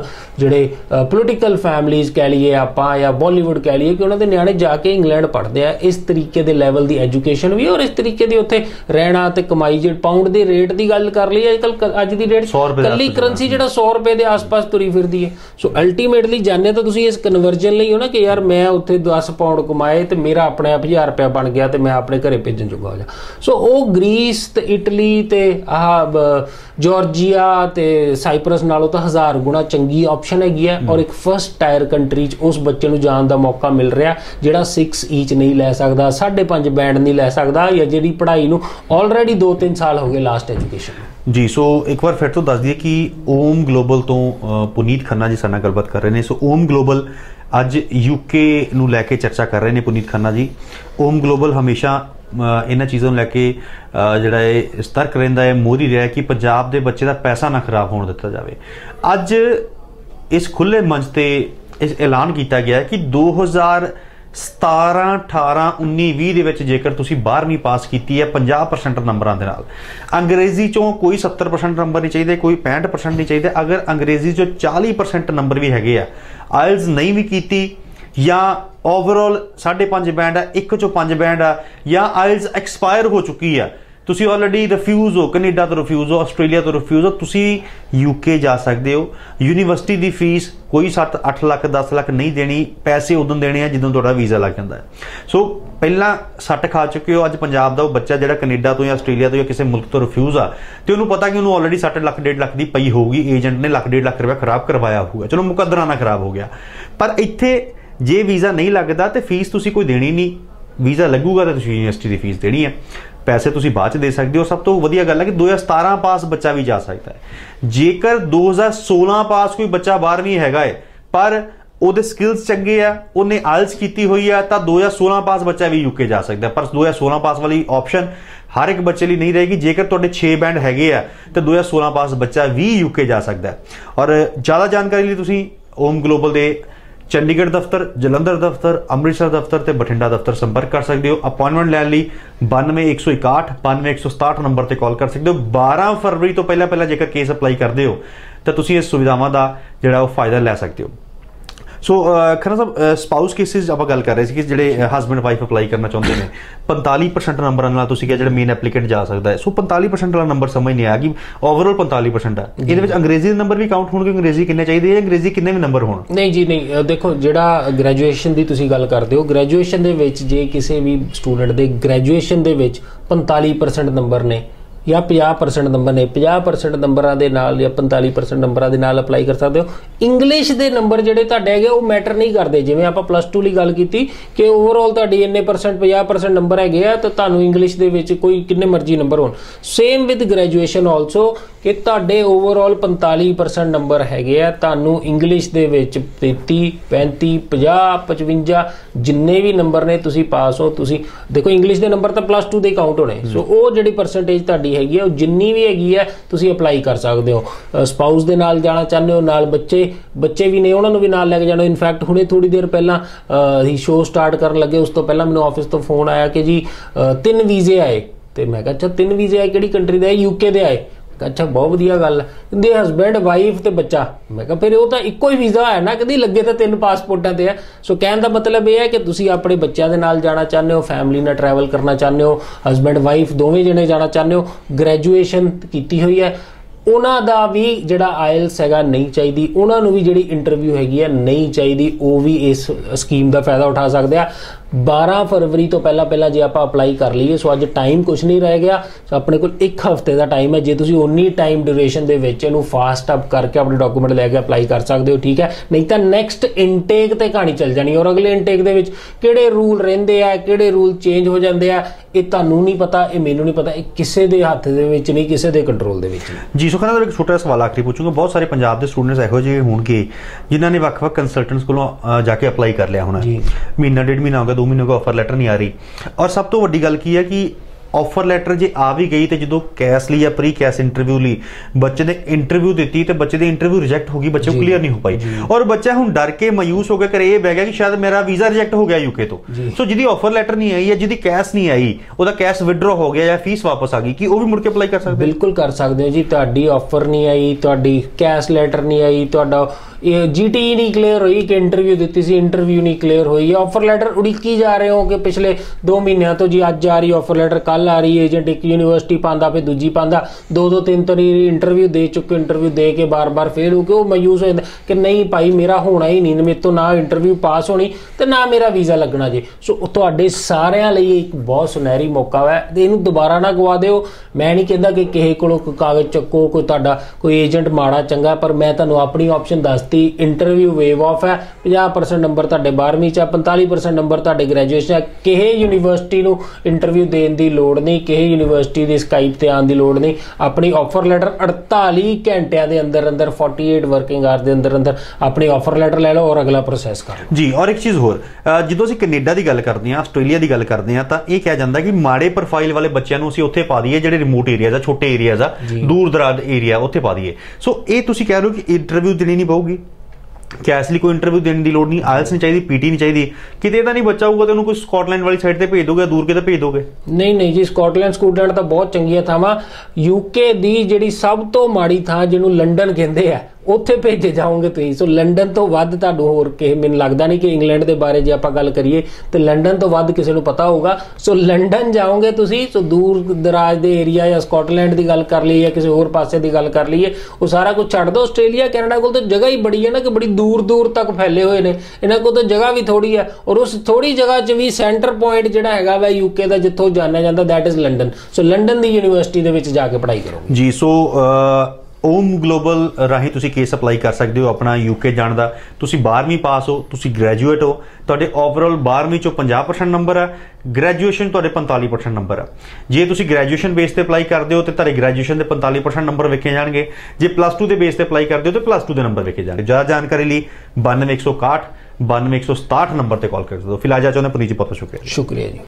ਜਿਹੜੇ ਪੋਲੀਟੀਕਲ ਫੈਮਲੀਜ਼ ਕਹਿ ਲਈਏ ਆਪਾਂ, ਜਾਂ ਬਾਲੀਵੁੱਡ ਕਹਿ ਲਈਏ, ਕਿ ਉਹਨਾਂ ਦੇ ਨਿਆਣੇ ਜਾ ਕੇ ਇੰਗਲੈਂਡ ਪੜ੍ਹਦੇ ਆ। ਇਸ ਤਰੀਕੇ ਦੇ ਲੈਵਲ ਦੀ ਐਜੂਕੇਸ਼ਨ ਵੀ ਔਰ ਇਸ ਤਰੀਕੇ ਦੀ ਉੱਥੇ ਰਹਿਣਾ ਤੇ ਕਮਾਈ। ਜੇ ਪਾਊਂਡ ਦੇ ਰੇਟ ਦੀ ਗੱਲ ਕਰ ਲਈਏ, ਅੱਜ ਕੱਲ੍ਹ ਅੱਜ ਦੀ ਡੇਟ ਕੱਲੀ ਕਰੰਸੀ ਜਿਹੜਾ ਸੌ ਰੁਪਏ ਦੇ ਆਸ-ਪਾਸ ਤੁਰੀ ਫਿਰਦੀ ਹੈ। ਸੋ ਅਲਟੀਮੇਟਲੀ ਜਾਣੇ ਤਾਂ ਤੁਸੀਂ ਇਸ ਕਨਵਰਜਨ ਲਈ ਹੋ ਨਾ ਕਿ ਯਾਰ ਮੈਂ ਉੱਥੇ ਦਸ ਪਾਉਂਡ ਕਮਾਏ ਤੇ ਮੇਰਾ ਆਪਣੇ ਆਪ ਹਜ਼ਾਰ ਰੁਪਇਆ ਬਣ ਗਿਆ ਤੇ ਮੈਂ ਆਪਣੇ ਘਰੇ ਭੇਜਣ ਜੋਗਾ ਹੋ ਜਾ। ਸੋ ਉਹ ਗ੍ਰੀਸ ਤੇ ਇਟਲੀ ਤੇ ਆਹ ਜਾਰਜੀਆ ਤੇ ਸਾਈਪਰਸ ਨਾਲੋਂ ਤਾਂ ਹਜ਼ਾਰ ਗੁਣਾ ਚੰਗੀ ਆਪਸ਼ਨ ਹੈਗੀ ਹੈ। ਔਰ ਇੱਕ ਫਸਟ ਟਾਇਰ ਕੰਟਰੀ 'ਚ ਉਸ ਬੱਚੇ ਨੂੰ ਜਾਣ ਦਾ ਮੌਕਾ ਮਿਲ ਰਿਹਾ ਜਿਹੜਾ ਸਿਕਸ ਈਚ ਨਹੀਂ ਲੈ ਸਕਦਾ, ਸਾਢੇ ਪੰਜ ਬੈਂਡ ਨਹੀਂ ਲੈ ਸਕਦਾ, ਜਾਂ ਜਿਹੜੀ ਪੜ੍ਹਾਈ ਨੂੰ ਆਲਰੇਡੀ ਦੋ ਤਿੰਨ ਸਾਲ ਹੋ ਗਏ ਲਾਸਟ ਐਜੂਕੇਸ਼ਨ। ਜੀ, ਸੋ ਇੱਕ ਵਾਰ ਫਿਰ ਤੋਂ ਦੱਸ ਦਈਏ ਕਿ ਓਮ ਗਲੋਬਲ ਤੋਂ ਪੁਨੀਤ ਖੰਨਾ ਜੀ ਸਾਡੇ ਨਾਲ ਗੱਲਬਾਤ ਕਰ ਰਹੇ ਨੇ। ਸੋ ਓਮ ਗਲੋਬਲ ਅੱਜ ਯੂਕੇ ਨੂੰ ਲੈ ਕੇ ਚਰਚਾ ਕਰ ਰਹੇ ਨੇ ਪੁਨੀਤ ਖੰਨਾ ਜੀ। ਓਮ ਗਲੋਬਲ ਹਮੇਸ਼ਾ ਇਹਨਾਂ ਚੀਜ਼ਾਂ ਨੂੰ ਲੈ ਕੇ ਜਿਹੜਾ ਇਹ ਸਤਰਕ ਰਹਿੰਦਾ ਹੈ, ਮੋਹਰੀ ਰਿਹਾ ਕਿ ਪੰਜਾਬ ਦੇ ਬੱਚੇ ਦਾ ਪੈਸਾ ਨਾ ਖਰਾਬ ਹੋਣ ਦਿੱਤਾ ਜਾਵੇ। ਅੱਜ ਇਸ ਖੁੱਲ੍ਹੇ ਮੰਚ ਤੇ ਇਸ ਐਲਾਨ ਕੀਤਾ ਗਿਆ ਕਿ ਦੋ ਹਜ਼ਾਰ ਸਤਾਰਾਂ ਅਠਾਰਾਂ ਉੱਨੀ ਵੀਹ ਦੇ ਵਿੱਚ ਜੇਕਰ ਤੁਸੀਂ ਬਾਰ੍ਹਵੀਂ ਪਾਸ ਕੀਤੀ ਹੈ ਪੰਜਾਹ ਪਰਸੈਂਟ ਨੰਬਰਾਂ ਦੇ ਨਾਲ, ਅੰਗਰੇਜ਼ੀ ਚੋਂ ਕੋਈ ਸੱਤਰ ਪਰਸੈਂਟ ਨੰਬਰ ਨਹੀਂ ਚਾਹੀਦੇ, ਕੋਈ ਪੈਂਹਠ ਪਰਸੈਂਟ ਨਹੀਂ ਚਾਹੀਦੇ, ਅਗਰ ਅੰਗਰੇਜ਼ੀ ਚੋਂ ਚਾਲੀ ਪਰਸੈਂਟ ਨੰਬਰ ਵੀ ਹੈਗੇ ਆ, ਆਇਲਸ ਨਹੀਂ ਵੀ ਕੀਤੀ, ਜਾਂ ਓਵਰਆਲ ਸਾਢੇ ਪੰਜ ਬੈਂਡ ਆ, ਇੱਕ ਚੋਂ ਪੰਜ ਬੈਂਡ ਆ, ਜਾਂ ਆਇਲਸ ਐਕਸਪਾਇਰ ਹੋ ਚੁੱਕੀ ਆ, ਤੁਸੀਂ ਆਲਰੇਡੀ ਰਿਫਿਊਜ਼ ਹੋ, ਕੈਨੇਡਾ ਤੋਂ ਰਿਫਿਊਜ਼ ਹੋ, ਆਸਟ੍ਰੇਲੀਆ ਤੋਂ ਰਿਫਿਊਜ਼ ਹੋ, ਤੁਸੀਂ ਯੂਕੇ ਜਾ ਸਕਦੇ ਹੋ। ਯੂਨੀਵਰਸਿਟੀ ਦੀ ਫੀਸ ਕੋਈ ਸੱਤ ਅੱਠ ਲੱਖ ਦਸ ਲੱਖ ਨਹੀਂ ਦੇਣੀ, ਪੈਸੇ ਉਦੋਂ ਦੇਣੇ ਆ ਜਦੋਂ ਤੁਹਾਡਾ ਵੀਜ਼ਾ ਲੱਗ ਜਾਂਦਾ ਹੈ। ਸੋ ਪਹਿਲਾਂ ਸੱਟ ਖਾ ਚੁੱਕੇ ਹੋ। ਅੱਜ ਪੰਜਾਬ ਦਾ ਉਹ ਬੱਚਾ ਜਿਹੜਾ ਕੈਨੇਡਾ ਤੋਂ ਜਾਂ ਆਸਟ੍ਰੇਲੀਆ ਤੋਂ ਜਾਂ ਕਿਸੇ ਮੁਲਕ ਤੋਂ ਰਿਫਿਊਜ਼ ਆ, ਤੇ ਉਹਨੂੰ ਪਤਾ ਕਿ ਉਹਨੂੰ ਆਲਰੇਡੀ ਸੱਠ ਲੱਖ ਡੇਢ ਲੱਖ ਦੀ ਪਈ ਹੋਊਗੀ, ਏਜੰਟ ਨੇ ਲੱਖ ਡੇਢ ਲੱਖ ਰੁਪਇਆ ਖਰਾਬ ਕਰਵਾਇਆ ਹੋਊਗਾ, ਚਲੋ ਮੁਕੱਦਰਾਨਾ ਖਰਾਬ ਹੋ ਗਿਆ। ਪਰ ਇੱਥੇ ਜੇ ਵੀਜ਼ਾ ਨਹੀਂ ਲੱਗਦਾ ਤੇ ਫੀਸ ਤੁਸੀਂ ਕੋਈ ਦੇਣੀ ਨਹੀਂ, ਵੀਜ਼ਾ ਲੱਗੂਗਾ ਤਾਂ ਤੁਸੀਂ ਯੂਨੀਵਰਸਿਟੀ ਦੀ ਫੀਸ ਦੇਣੀ ਹੈ, ਪੈਸੇ ਤੁਸੀਂ ਬਾਅਦ 'ਚ ਦੇ ਸਕਦੇ ਹੋ। ਸਭ ਤੋਂ ਵਧੀਆ ਗੱਲ ਹੈ ਕਿ ਦੋ ਹਜ਼ਾਰ ਸਤਾਰਾਂ ਪਾਸ ਬੱਚਾ ਵੀ ਜਾ ਸਕਦਾ ਹੈ। ਜੇਕਰ ਦੋ ਹਜ਼ਾਰ ਸੋਲਾਂ ਪਾਸ ਕੋਈ ਬੱਚਾ ਬਾਰ੍ਹਵੀਂ ਹੈਗਾ ਹੈ ਪਰ ਉਹਦੇ ਸਕਿੱਲਸ ਚੰਗੇ ਆ, ਉਹਨੇ ਆਇਲਸ ਕੀਤੀ ਹੋਈ ਆ, ਤਾਂ ਦੋ ਹਜ਼ਾਰ ਸੋਲਾਂ ਪਾਸ ਬੱਚਾ ਵੀ ਯੂਕੇ ਜਾ ਸਕਦਾ। ਪਰ ਦੋ ਹਜ਼ਾਰ ਸੋਲਾਂ ਪਾਸ ਵਾਲੀ ਆਪਸ਼ਨ ਹਰ ਇੱਕ ਬੱਚੇ ਲਈ ਨਹੀਂ ਰਹੇਗੀ। ਜੇਕਰ ਤੁਹਾਡੇ ਛੇ ਬੈਂਡ ਹੈਗੇ ਆ ਤਾਂ ਦੋ ਹਜ਼ਾਰ ਸੋਲਾਂ ਪਾਸ ਬੱਚਾ ਵੀ ਯੂਕੇ ਜਾ ਸਕਦਾ। ਔਰ ਜ਼ਿਆਦਾ ਜਾਣਕਾਰੀ ਲਈ ਤੁਸੀਂ ਓਮ ਗਲੋਬਲ ਦੇ ਚੰਡੀਗੜ੍ਹ ਦਫ਼ਤਰ, ਜਲੰਧਰ ਦਫ਼ਤਰ, ਅੰਮ੍ਰਿਤਸਰ ਦਫ਼ਤਰ ਤੇ ਬਠਿੰਡਾ ਦਫ਼ਤਰ ਸੰਪਰਕ ਕਰ ਸਕਦੇ ਹੋ। ਅਪਾਇੰਟਮੈਂਟ ਲੈਣ ਲਈ ਬਾਨਵੇਂ ਇੱਕ ਸੌ ਇਕਾਹਠ ਬਾਨਵੇਂ ਇੱਕ ਸੌ ਸਤਾਹਠ ਨੰਬਰ ਤੇ ਕਾਲ ਕਰ ਸਕਦੇ ਹੋ। ਬਾਰਾਂ ਫਰਵਰੀ ਤੋਂ ਪਹਿਲਾਂ ਪਹਿਲਾਂ ਜੇਕਰ ਕੇਸ ਅਪਲਾਈ ਕਰਦੇ ਹੋ ਤਾਂ ਤੁਸੀਂ ਇਸ ਸੁਵਿਧਾਵਾਂ ਦਾ ਜਿਹੜਾ ਉਹ ਫਾਇਦਾ ਲੈ ਸਕਦੇ ਹੋ। So Khanna Sahib, spouse cases ਆਪਾਂ ਗੱਲ ਕਰ ਰਹੇ ਸੀ ਕਿ ਜਿਹੜੇ ਹਸਬੈਂਡ ਵਾਈਫ ਅਪਲਾਈ ਕਰਨਾ ਚਾਹੁੰਦੇ ਨੇ, ਪੰਤਾਲੀ ਪਰਸੈਂਟ ਨੰਬਰਾਂ ਨਾਲ ਤੁਸੀਂ ਕਿਹਾ ਜਿਹੜਾ ਮੇਨ ਐਪਲੀਕੈਂਟ ਜਾ ਸਕਦਾ ਹੈ। ਸੋ ਪੰਤਾਲੀ ਪਰਸੈਂਟ ਵਾਲਾ ਨੰਬਰ ਸਮਝ ਨਹੀਂ ਆਇਆ ਕਿ ਓਵਰਆਲ ਪੰਤਾਲੀ ਪਰਸੈਂਟ ਹੈ, ਇਹਦੇ ਵਿੱਚ ਅੰਗਰੇਜ਼ੀ ਦੇ ਨੰਬਰ ਵੀ ਕਾਊਂਟ ਹੋਣਗੇ? ਅੰਗਰੇਜ਼ੀ ਕਿੰਨੇ ਚਾਹੀਦੇ ਹੈ, ਅੰਗਰੇਜ਼ੀ ਕਿੰਨੇ ਵੀ ਨੰਬਰ ਹੋਣ? ਨਹੀਂ ਜੀ, ਨਹੀਂ। ਦੇਖੋ, ਜਿਹੜਾ ਗ੍ਰੈਜੂਏਸ਼ਨ ਦੀ ਤੁਸੀਂ ਗੱਲ ਕਰਦੇ ਹੋ, ਗ੍ਰੈਜੂਏਸ਼ਨ ਦੇ ਵਿੱਚ ਜੇ ਕਿਸੇ ਵੀ ਸਟੂਡੈਂਟ ਦੇ ਗ੍ਰੈਜੂਏਸ਼ਨ ਦੇ ਵਿੱਚ ਪੰਤਾਲੀ ਪਰਸੈਂਟ ਨੰਬਰ ਨੇ ਜਾਂ ਪੰਜਾਹ ਪਰਸੈਂਟ ਨੰਬਰ ਨੇ, ਪੰਜਾਹ ਪਰਸੈਂਟ ਨੰਬਰਾਂ ਦੇ ਨਾਲ ਜਾਂ ਪੰਤਾਲੀ ਪਰਸੈਂਟ ਨੰਬਰਾਂ ਦੇ ਨਾਲ ਅਪਲਾਈ ਕਰ ਸਕਦੇ ਹੋ। ਇੰਗਲਿਸ਼ ਦੇ ਨੰਬਰ ਜਿਹੜੇ ਤੁਹਾਡੇ ਹੈਗੇ ਉਹ ਮੈਟਰ ਨਹੀਂ ਕਰਦੇ। ਜਿਵੇਂ ਆਪਾਂ ਪਲੱਸ ਟੂ ਲਈ ਗੱਲ ਕੀਤੀ ਕਿ ਓਵਰਆਲ ਤੁਹਾਡੀ ਇੰਨੇ ਪਰਸੈਂਟ ਪੰਜਾਹ ਪਰਸੈਂਟ ਨੰਬਰ ਹੈਗੇ ਆ ਤਾਂ ਤੁਹਾਨੂੰ ਇੰਗਲਿਸ਼ ਦੇ ਵਿੱਚ ਕੋਈ ਕਿੰਨੇ ਮਰਜ਼ੀ ਨੰਬਰ ਹੋਣ। ਸੇਮ ਵਿਦ ਗ੍ਰੈਜੂਏਸ਼ਨ ਆਲਸੋ, ਕਿ ਤੁਹਾਡੇ ਓਵਰਆਲ ਪੰਤਾਲੀ ਪਰਸੈਂਟ ਨੰਬਰ ਹੈਗੇ ਆ, ਤੁਹਾਨੂੰ ਇੰਗਲਿਸ਼ ਦੇ ਵਿੱਚ ਤੇਤੀ ਪੈਂਤੀ ਪੰਜਾਹ ਪਚਵੰਜਾ ਜਿੰਨੇ ਵੀ ਨੰਬਰ ਨੇ ਤੁਸੀਂ ਪਾਸ ਹੋ। ਤੁਸੀਂ ਦੇਖੋ ਇੰਗਲਿਸ਼ ਦੇ ਨੰਬਰ ਤਾਂ ਪਲੱਸ ਟੂ ਦੇ ਕਾਊਂਟ ਹੋਣੇ। ਸੋ ਉਹ ਜਿਹੜੀ ਪਰਸੈਂਟੇਜ ਤੁਹਾਡੀ ਹੈਗੀ ਆ ਉਹ ਜਿੰਨੀ ਵੀ ਹੈਗੀ ਆ ਤੁਸੀਂ ਅਪਲਾਈ ਕਰ ਸਕਦੇ ਹੋ। ਸਪਾਊਸ ਦੇ ਨਾਲ ਜਾਣਾ ਚਾਹੁੰਦੇ ਹੋ, ਨਾਲ ਬੱਚੇ ਬੱਚੇ ਵੀ ਨੇ ਉਹਨਾਂ ਨੂੰ ਵੀ ਨਾਲ ਲੈ ਕੇ ਜਾਣਾ। ਇਨਫੈਕਟ ਹੁਣੇ ਥੋੜੀ ਦੇਰ ਪਹਿਲਾਂ ਹੀ ਸ਼ੋਅ ਸਟਾਰਟ ਕਰਨ ਲੱਗੇ ਉਸ ਤੋਂ ਪਹਿਲਾਂ ਮੈਨੂੰ ਆਫਿਸ ਤੋਂ ਫੋਨ ਆਇਆ ਕਿ ਜੀ ਤਿੰਨ ਵੀਜ਼ੇ ਆਏ ਤੇ ਮੈਂ ਕਿਹਾ ਅੱਛਾ ਤਿੰਨ ਵੀਜ਼ੇ ਆਏ, ਕਿਹੜੀ ਕੰਟਰੀ ਦੇ ਆਏ? ਯੂਕੇ ਦੇ ਆਏ। ਅੱਛਾ ਬਹੁਤ ਵਧੀਆ ਗੱਲ। ਕਹਿੰਦੇ ਹਸਬੈਂਡ ਵਾਈਫ ਤੇ ਬੱਚਾ। ਮੈਂ ਕਿਹਾ ਫਿਰ ਉਹ ਤਾਂ ਇੱਕੋ ਹੀ ਵੀਜ਼ਾ ਹੈ ਨਾ, ਕਦੀ ਲੱਗੇ ਤਾਂ ਤਿੰਨ ਪਾਸਪੋਰਟਾਂ ਤੇ ਹੈ। ਸੋ ਕਹਿਣ ਦਾ ਮਤਲਬ ਇਹ ਹੈ ਕਿ ਤੁਸੀਂ ਆਪਣੇ ਬੱਚਿਆਂ ਦੇ ਨਾਲ ਜਾਣਾ ਚਾਹੁੰਦੇ ਹੋ, ਫੈਮਿਲੀ ਨਾਲ ਟਰੈਵਲ ਕਰਨਾ ਚਾਹੁੰਦੇ ਹੋ, ਹਸਬੈਂਡ ਵਾਈਫ ਦੋਵੇਂ ਜਣੇ ਜਾਣਾ ਚਾਹੁੰਦੇ ਹੋ, ਗ੍ਰੈਜੂਏਸ਼ਨ ਕੀਤੀ ਹੋਈ ਹੈ, ਉਹਨਾਂ ਦਾ ਵੀ ਜਿਹੜਾ ਆਇਲਸ ਹੈਗਾ ਨਹੀਂ ਚਾਹੀਦੀ, ਉਹਨਾਂ ਨੂੰ ਵੀ ਜਿਹੜੀ ਇੰਟਰਵਿਊ ਹੈਗੀ ਹੈ ਨਹੀਂ ਚਾਹੀਦੀ, ਉਹ ਵੀ ਇਸ ਸਕੀਮ ਦਾ ਫਾਇਦਾ ਉਠਾ ਸਕਦੇ ਆ। ਬਾਰਾਂ ਫਰਵਰੀ ਤੋਂ ਪਹਿਲਾਂ ਪਹਿਲਾਂ ਜੇ ਆਪਾਂ ਅਪਲਾਈ ਕਰ ਲਈਏ, ਸੋ ਅੱਜ ਟਾਈਮ ਕੁਝ ਨਹੀਂ ਰਹਿ ਗਿਆ। ਸੋ ਆਪਣੇ ਕੋਲ ਇੱਕ ਹਫ਼ਤੇ ਦਾ ਟਾਈਮ ਹੈ। ਜੇ ਤੁਸੀਂ ਉਨੀ ਟਾਈਮ ਡਿਊਰੇਸ਼ਨ ਦੇ ਵਿੱਚ ਇਹਨੂੰ ਫਾਸਟ ਅਪ ਕਰਕੇ ਆਪਣੇ ਡਾਕੂਮੈਂਟ ਲੈ ਕੇ ਅਪਲਾਈ ਕਰ ਸਕਦੇ ਹੋ, ਠੀਕ ਹੈ। ਨਹੀਂ ਤਾਂ ਨੈਕਸਟ ਇਨਟੇਕ ਤੇ ਕਹਾਣੀ ਚੱਲ ਜਾਣੀ, ਔਰ ਅਗਲੇ ਇਨਟੇਕ ਦੇ ਵਿੱਚ ਕਿਹੜੇ ਰੂਲ ਰਹਿੰਦੇ ਆ, ਕਿਹੜੇ ਰੂਲ ਚੇਂਜ ਹੋ ਜਾਂਦੇ ਆ, ਇਹ ਤੁਹਾਨੂੰ ਨਹੀਂ ਪਤਾ, ਇਹ ਮੈਨੂੰ ਨਹੀਂ ਪਤਾ, ਇਹ ਕਿਸੇ ਦੇ ਹੱਥ ਦੇ ਵਿੱਚ ਨਹੀਂ, ਕਿਸੇ ਦੇ ਕੰਟਰੋਲ ਦੇ ਵਿੱਚ ਨਹੀਂ। ਜੀ ਸੁਖਨਾ, ਇੱਕ ਛੋਟਾ ਸਵਾਲ ਆਖਰੀ ਪੁੱਛੂੰਗਾ। ਬਹੁਤ ਸਾਰੇ ਪੰਜਾਬ ਦੇ ਸਟੂਡੈਂਟਸ ਇਹੋ ਜਿਹੇ ਹੋਣਗੇ ਜਿਨ੍ਹਾਂ ਨੇ ਵੱਖ-ਵੱਖ ਕੰਸਲਟੈਂਟਸ ਕੋਲੋਂ ਜਾ ਕੇ ਅਪਲਾਈ ਕਰ ਲਿਆ ਹੋਣਾ, ਮਹੀਨਾ ਡੇਢ ਮਹੀਨਾ ਹੋ ਗਿਆ, ਦੋ ਮਹੀਨੇ ਹੋ ਗਏ, ਆਫਰ ਲੈਟਰ नहीं आ रही। और सब तो वड्डी गल की है कि ऑफर लैटर जे आ भी गई तो जो कैस ली या प्री कैस इंटरव्यू ली, बच्चे ने इंटरव्यू दी तो बच्चे की इंटरव्यू रिजेक्ट होगी, बच्चे को क्लियर नहीं हो पाई, और बच्चा हुण डर के मायूस हो गया, करे ये बह गया कि शायद मेरा वीजा रिजेक्ट हो गया यूके तो। सो जिहदी ऑफर लैटर नहीं आई या जिहदी कैस नहीं आई, ਉਹਦਾ कैश विड्रॉ हो गया या फीस वापस आ गई, कि ਉਹ ਵੀ ਮੁੜ ਕੇ ਅਪਲਾਈ ਕਰ ਸਕਦੇ? ਬਿਲਕੁਲ ਕਰ ਸਕਦੇ ਹੋ ਜੀ। ਤੁਹਾਡੀ ਆਫਰ ਨਹੀਂ ਆਈ, ਤੁਹਾਡੀ ਕੈਸ਼ ਲੈਟਰ ਨਹੀਂ ਆਈ, ਤੁਹਾਡਾ ਇਹ ਜੀਟੀ ਨਹੀਂ ਕਲੀਅਰ ਹੋਈ ਕਿ ਇੰਟਰਵਿਊ ਦਿੱਤੀ ਸੀ, ਇੰਟਰਵਿਊ ਨਹੀਂ ਕਲੀਅਰ ਹੋਈ, ਆਫਰ ਲੈਟਰ ਉਡੀਕੀ ਜਾ ਰਹੇ ਹੋ ਕਿ ਪਿਛਲੇ ਦੋ ਮਹੀਨਿਆਂ ਤੋਂ ਜੀ ਅੱਜ ਆ ਰਹੀ ਆਫਰ ਲੈਟਰ, ਕੱਲ ਆ ਰਹੀ, ਏਜੰਟ ਇੱਕ ਯੂਨੀਵਰਸਿਟੀ ਪਾਉਂਦਾ ਫਿਰ ਦੂਜੀ ਪਾਉਂਦਾ, ਦੋ ਦੋ ਤਿੰਨ ਤਿੰਨ ਇੰਟਰਵਿਊ ਦੇ ਚੁੱਕੇ, ਇੰਟਰਵਿਊ ਦੇ ਕੇ ਬਾਰ-ਬਾਰ ਫੇਲ ਹੋ ਕੇ ਉਹ ਮਾਯੂਸ ਹੋ ਜਾਂਦਾ ਕਿ ਨਹੀਂ ਭਾਈ ਮੇਰਾ ਹੋਣਾ ਹੀ ਨਹੀਂ, ਮੇਰੇ ਤੋਂ ਨਾ ਇੰਟਰਵਿਊ ਪਾਸ ਹੋਣੀ ਤੇ ਨਾ ਮੇਰਾ ਵੀਜ਼ਾ ਲੱਗਣਾ ਜੀ। ਸੋ ਤੁਹਾਡੇ ਸਾਰਿਆਂ ਲਈ ਇੱਕ ਬਹੁਤ ਸੁਨਹਿਰੀ ਮੌਕਾ ਹੈ, ਤੇ ਇਹਨੂੰ ਦੁਬਾਰਾ ਨਾ ਗਵਾ ਦਿਓ। ਮੈਂ ਨਹੀਂ ਕਹਿੰਦਾ ਕਿ ਕਿਸੇ ਕੋਲੋਂ ਕੋਈ ਕਾਗਜ਼ ਚੱਕੋ, ਕੋਈ ਤੁਹਾਡਾ ਕੋਈ ਏਜੰਟ ਮਾੜਾ ਚੰਗਾ, ਪਰ ਮੈਂ ਤੁਹਾਨੂੰ ਆਪਣੀ ਆਪਸ਼ਨ ਦੱਸਤੀ। ਇੰਟਰਵਿਊ ਵੇਵ ਆਫ ਹੈ, ਪੰਜਾਹ ਪਰਸੈਂਟ ਨੰਬਰ ਤੁਹਾਡੇ ਬਾਰਵੀਂ ਚ, ਪੰਤਾਲੀ ਪਰਸੈਂਟ ਨੰਬਰ ਤੁਹਾਡੇ ਗ੍ਰੈਜੂਏਸ਼ਨ ਹੈ। ਕਿਸੇ ਯੂਨੀਵਰਸਿਟੀ ਨੂੰ ਇੰਟਰਵਿਊ ਦੇਣ ਦੀ ਲੋੜ ਨਹੀਂ, ਕਿਸੇ ਯੂਨੀਵਰਸਿਟੀ ਦੀ ਸਕਾਈਪ ਤੇ ਆਉਣ ਦੀ ਲੋੜ ਨਹੀਂ। ਆਪਣੀ ਆਫਰ ਲੈਟਰ ਅੜਤਾਲੀ ਘੰਟਿਆਂ ਦੇ ਅੰਦਰ ਅੰਦਰ, ਅੜਤਾਲੀ ਵਰਕਿੰਗ ਆਵਰ ਦੇ ਅੰਦਰ ਅੰਦਰ ਆਪਣੀ ਆਫਰ ਲੈਟਰ ਲੈ ਲਓ ਔਰ ਅਗਲਾ ਪ੍ਰੋਸੈਸ ਕਰ ਲਓ ਜੀ। ਔਰ ਇੱਕ ਚੀਜ਼ ਹੋਰ, ਜਦੋਂ ਅਸੀਂ ਕੈਨੇਡਾ ਦੀ ਗੱਲ ਕਰਦੇ ਹਾਂ, ਆਸਟ੍ਰੇਲੀਆ ਦੀ ਗੱਲ ਕਰਦੇ ਹਾਂ, ਤਾਂ ਇਹ ਕਿਹਾ ਜਾਂਦਾ ਕਿ ਮਾੜੇ ਪ੍ਰੋਫਾਈਲ ਵਾਲੇ ਬੱਚਿਆਂ ਨੂੰ ਅਸੀਂ ਉੱਥੇ ਪਾ ਦਈਏ, ਜਿਹੜੇ ਰਿਮੋਟ ਏਰੀਆਜ਼ ਆ, ਛੋਟੇ ਏਰੀਆਜ਼ ਆ, ਦੂਰ ਦਰਾਜ਼ ਏਰੀਆ, ਉੱਥੇ ਪਾ ਦਈਏ। ਸੋ ਇਹ ਤੁਸੀਂ ਕਹਿ ਰਹੇ ਹੋ ਕਿ ਇੰਟਰਵਿਊ ਦੇਣੀ ਨਹੀਂ ਪਊਗੀ, कैस ਲਈ ਕੋਈ ਇੰਟਰਵਿਊ ਦੇਣ ਦੀ ਲੋੜ ਨਹੀਂ, ਆਇਲਸ ਨਹੀਂ ਚਾਹੀਦੀ, ਪੀਟੀ ਨਹੀਂ ਚਾਹੀਦੀ, ਕਿਤੇ ਤਾਂ ਨਹੀਂ ਬੱਚਾ ਹੋਊਗਾ ਤੇ ਉਹਨੂੰ ਕੋਈ ਸਕਾਟਲੈਂਡ ਵਾਲੀ ਸਾਈਡ ਤੇ ਭੇਜ ਦੋਗੇ, ਦੂਰ ਕਿਤੇ ਭੇਜ ਦੋਗੇ? ਨਹੀਂ ਨਹੀਂ ਜੀ, ਸਕਾਟਲੈਂਡ ਸਕੂਟਲੈਂਡ ਤਾਂ ਬਹੁਤ ਚੰਗੀਆਂ ਥਾਵਾਂ। ਯੂਕੇ ਦੀ ਜਿਹੜੀ ਸਭ ਤੋਂ ਮਾੜੀ ਥਾਂ ਜਿਹਨੂੰ ਲੰਡਨ ਕਹਿੰਦੇ ਆ, ਉੱਥੇ ਭੇਜੇ ਜਾਓਗੇ ਤੁਸੀਂ। ਸੋ ਲੰਡਨ ਤੋਂ ਵੱਧ ਤੁਹਾਨੂੰ ਹੋਰ ਕਿਸੇ, ਮੈਨੂੰ ਲੱਗਦਾ ਨਹੀਂ ਕਿ ਇੰਗਲੈਂਡ ਦੇ ਬਾਰੇ ਜੇ ਆਪਾਂ ਗੱਲ ਕਰੀਏ ਤੇ ਲੰਡਨ ਤੋਂ ਵੱਧ ਕਿਸੇ ਨੂੰ ਪਤਾ ਹੋਊਗਾ। ਸੋ ਲੰਡਨ ਜਾਓਗੇ ਤੁਸੀਂ, ਸੋ ਦੂਰ ਦਰਾਜ ਦੇ ਏਰੀਆ ਜਾਂ ਸਕਾਟਲੈਂਡ ਦੀ ਗੱਲ ਕਰ ਲਈਏ ਜਾਂ ਕਿਸੇ ਹੋਰ ਪਾਸੇ ਦੀ ਗੱਲ ਕਰ ਲਈਏ, ਉਹ ਸਾਰਾ ਕੁਝ ਛੱਡ ਦਿਓ। ਆਸਟ੍ਰੇਲੀਆ ਕੈਨੇਡਾ ਕੋਲ ਤਾਂ ਜਗ੍ਹਾ ਹੀ ਬੜੀ ਹੈ ਨਾ, ਕਿ ਬੜੀ ਦੂਰ ਦੂਰ ਤੱਕ ਫੈਲੇ ਹੋਏ ਨੇ, ਇਹਨਾਂ ਕੋਲ ਤਾਂ ਜਗ੍ਹਾ ਵੀ ਥੋੜੀ ਹੈ, ਔਰ ਉਸ ਥੋੜੀ ਜਗ੍ਹਾ 'ਚ ਵੀ ਸੈਂਟਰ ਪੁਆਇੰਟ ਜਿਹੜਾ ਹੈਗਾ ਵਾ ਯੂਕੇ ਦਾ ਜਿੱਥੋਂ ਜਾਣਿਆ ਜਾਂਦਾ, ਦੈਟ ਇਜ਼ ਲੰਡਨ। ਸੋ ਲੰਡਨ ਦੀ ਯੂਨੀਵਰਸਿਟੀ ਦੇ ਵਿੱਚ ਜਾ ਕੇ ਪੜ੍ਹਾਈ ਕਰੋ ਜੀ। ਸੋ ਓਮ ਗਲੋਬਲ ਰਾਹੀਂ ਤੁਸੀਂ ਕੇਸ ਅਪਲਾਈ ਕਰ ਸਕਦੇ ਹੋ ਆਪਣਾ ਯੂਕੇ ਜਾਣ ਦਾ। ਤੁਸੀਂ ਬਾਰਵੀਂ ਪਾਸ ਹੋ, ਤੁਸੀਂ ਗ੍ਰੈਜੂਏਟ ਹੋ, ਤੁਹਾਡੇ ਓਵਰਆਲ ਬਾਰਵੀਂ ਚੋਂ ਪੰਜਾਹ ਪਰਸੈਂਟ ਨੰਬਰ ਹੈ, ਗ੍ਰੈਜੂਏਸ਼ਨ ਤੁਹਾਡੇ ਪੰਤਾਲੀ ਪਰਸੈਂਟ ਨੰਬਰ ਹੈ। ਜੇ ਤੁਸੀਂ ਗ੍ਰੈਜੂਏਸ਼ਨ ਬੇਸ ਤੇ ਅਪਲਾਈ ਕਰਦੇ ਹੋ ਤੇ ਤੁਹਾਡੇ ਗ੍ਰੈਜੂਏਸ਼ਨ ਦੇ ਪੰਤਾਲੀ ਪਰਸੈਂਟ ਨੰਬਰ ਵੇਖੇ ਜਾਣਗੇ। ਜੇ ਪਲੱਸ ਟੂ ਦੇ ਬੇਸ ਤੇ ਅਪਲਾਈ ਕਰਦੇ ਹੋ ਤੇ ਪਲੱਸ ਟੂ ਦੇ ਨੰਬਰ ਵੇਖੇ ਜਾਣਗੇ। ਜ਼ਿਆਦਾ ਜਾਣਕਾਰੀ ਲਈ ਬਾਨਵੇਂ ਇੱਕ ਸੌ ਇਕਾਹਠ ਬਾਨਵੇਂ ਇੱਕ ਸੌ ਸਤਾਹਠ ਨੰਬਰ ਤੇ ਕਾਲ ਕਰ ਸਕਦੇ ਹੋ। ਫਿਲਹਾਲ ਜਾ ਚਾਹੁੰਦੇ ਪੁਨੀਤ ਜੀ, ਬਹੁਤ ਬਹੁਤ ਸ਼ੁਕਰੀਆ। ਸ਼ੁਕਰੀਆ ਜੀ।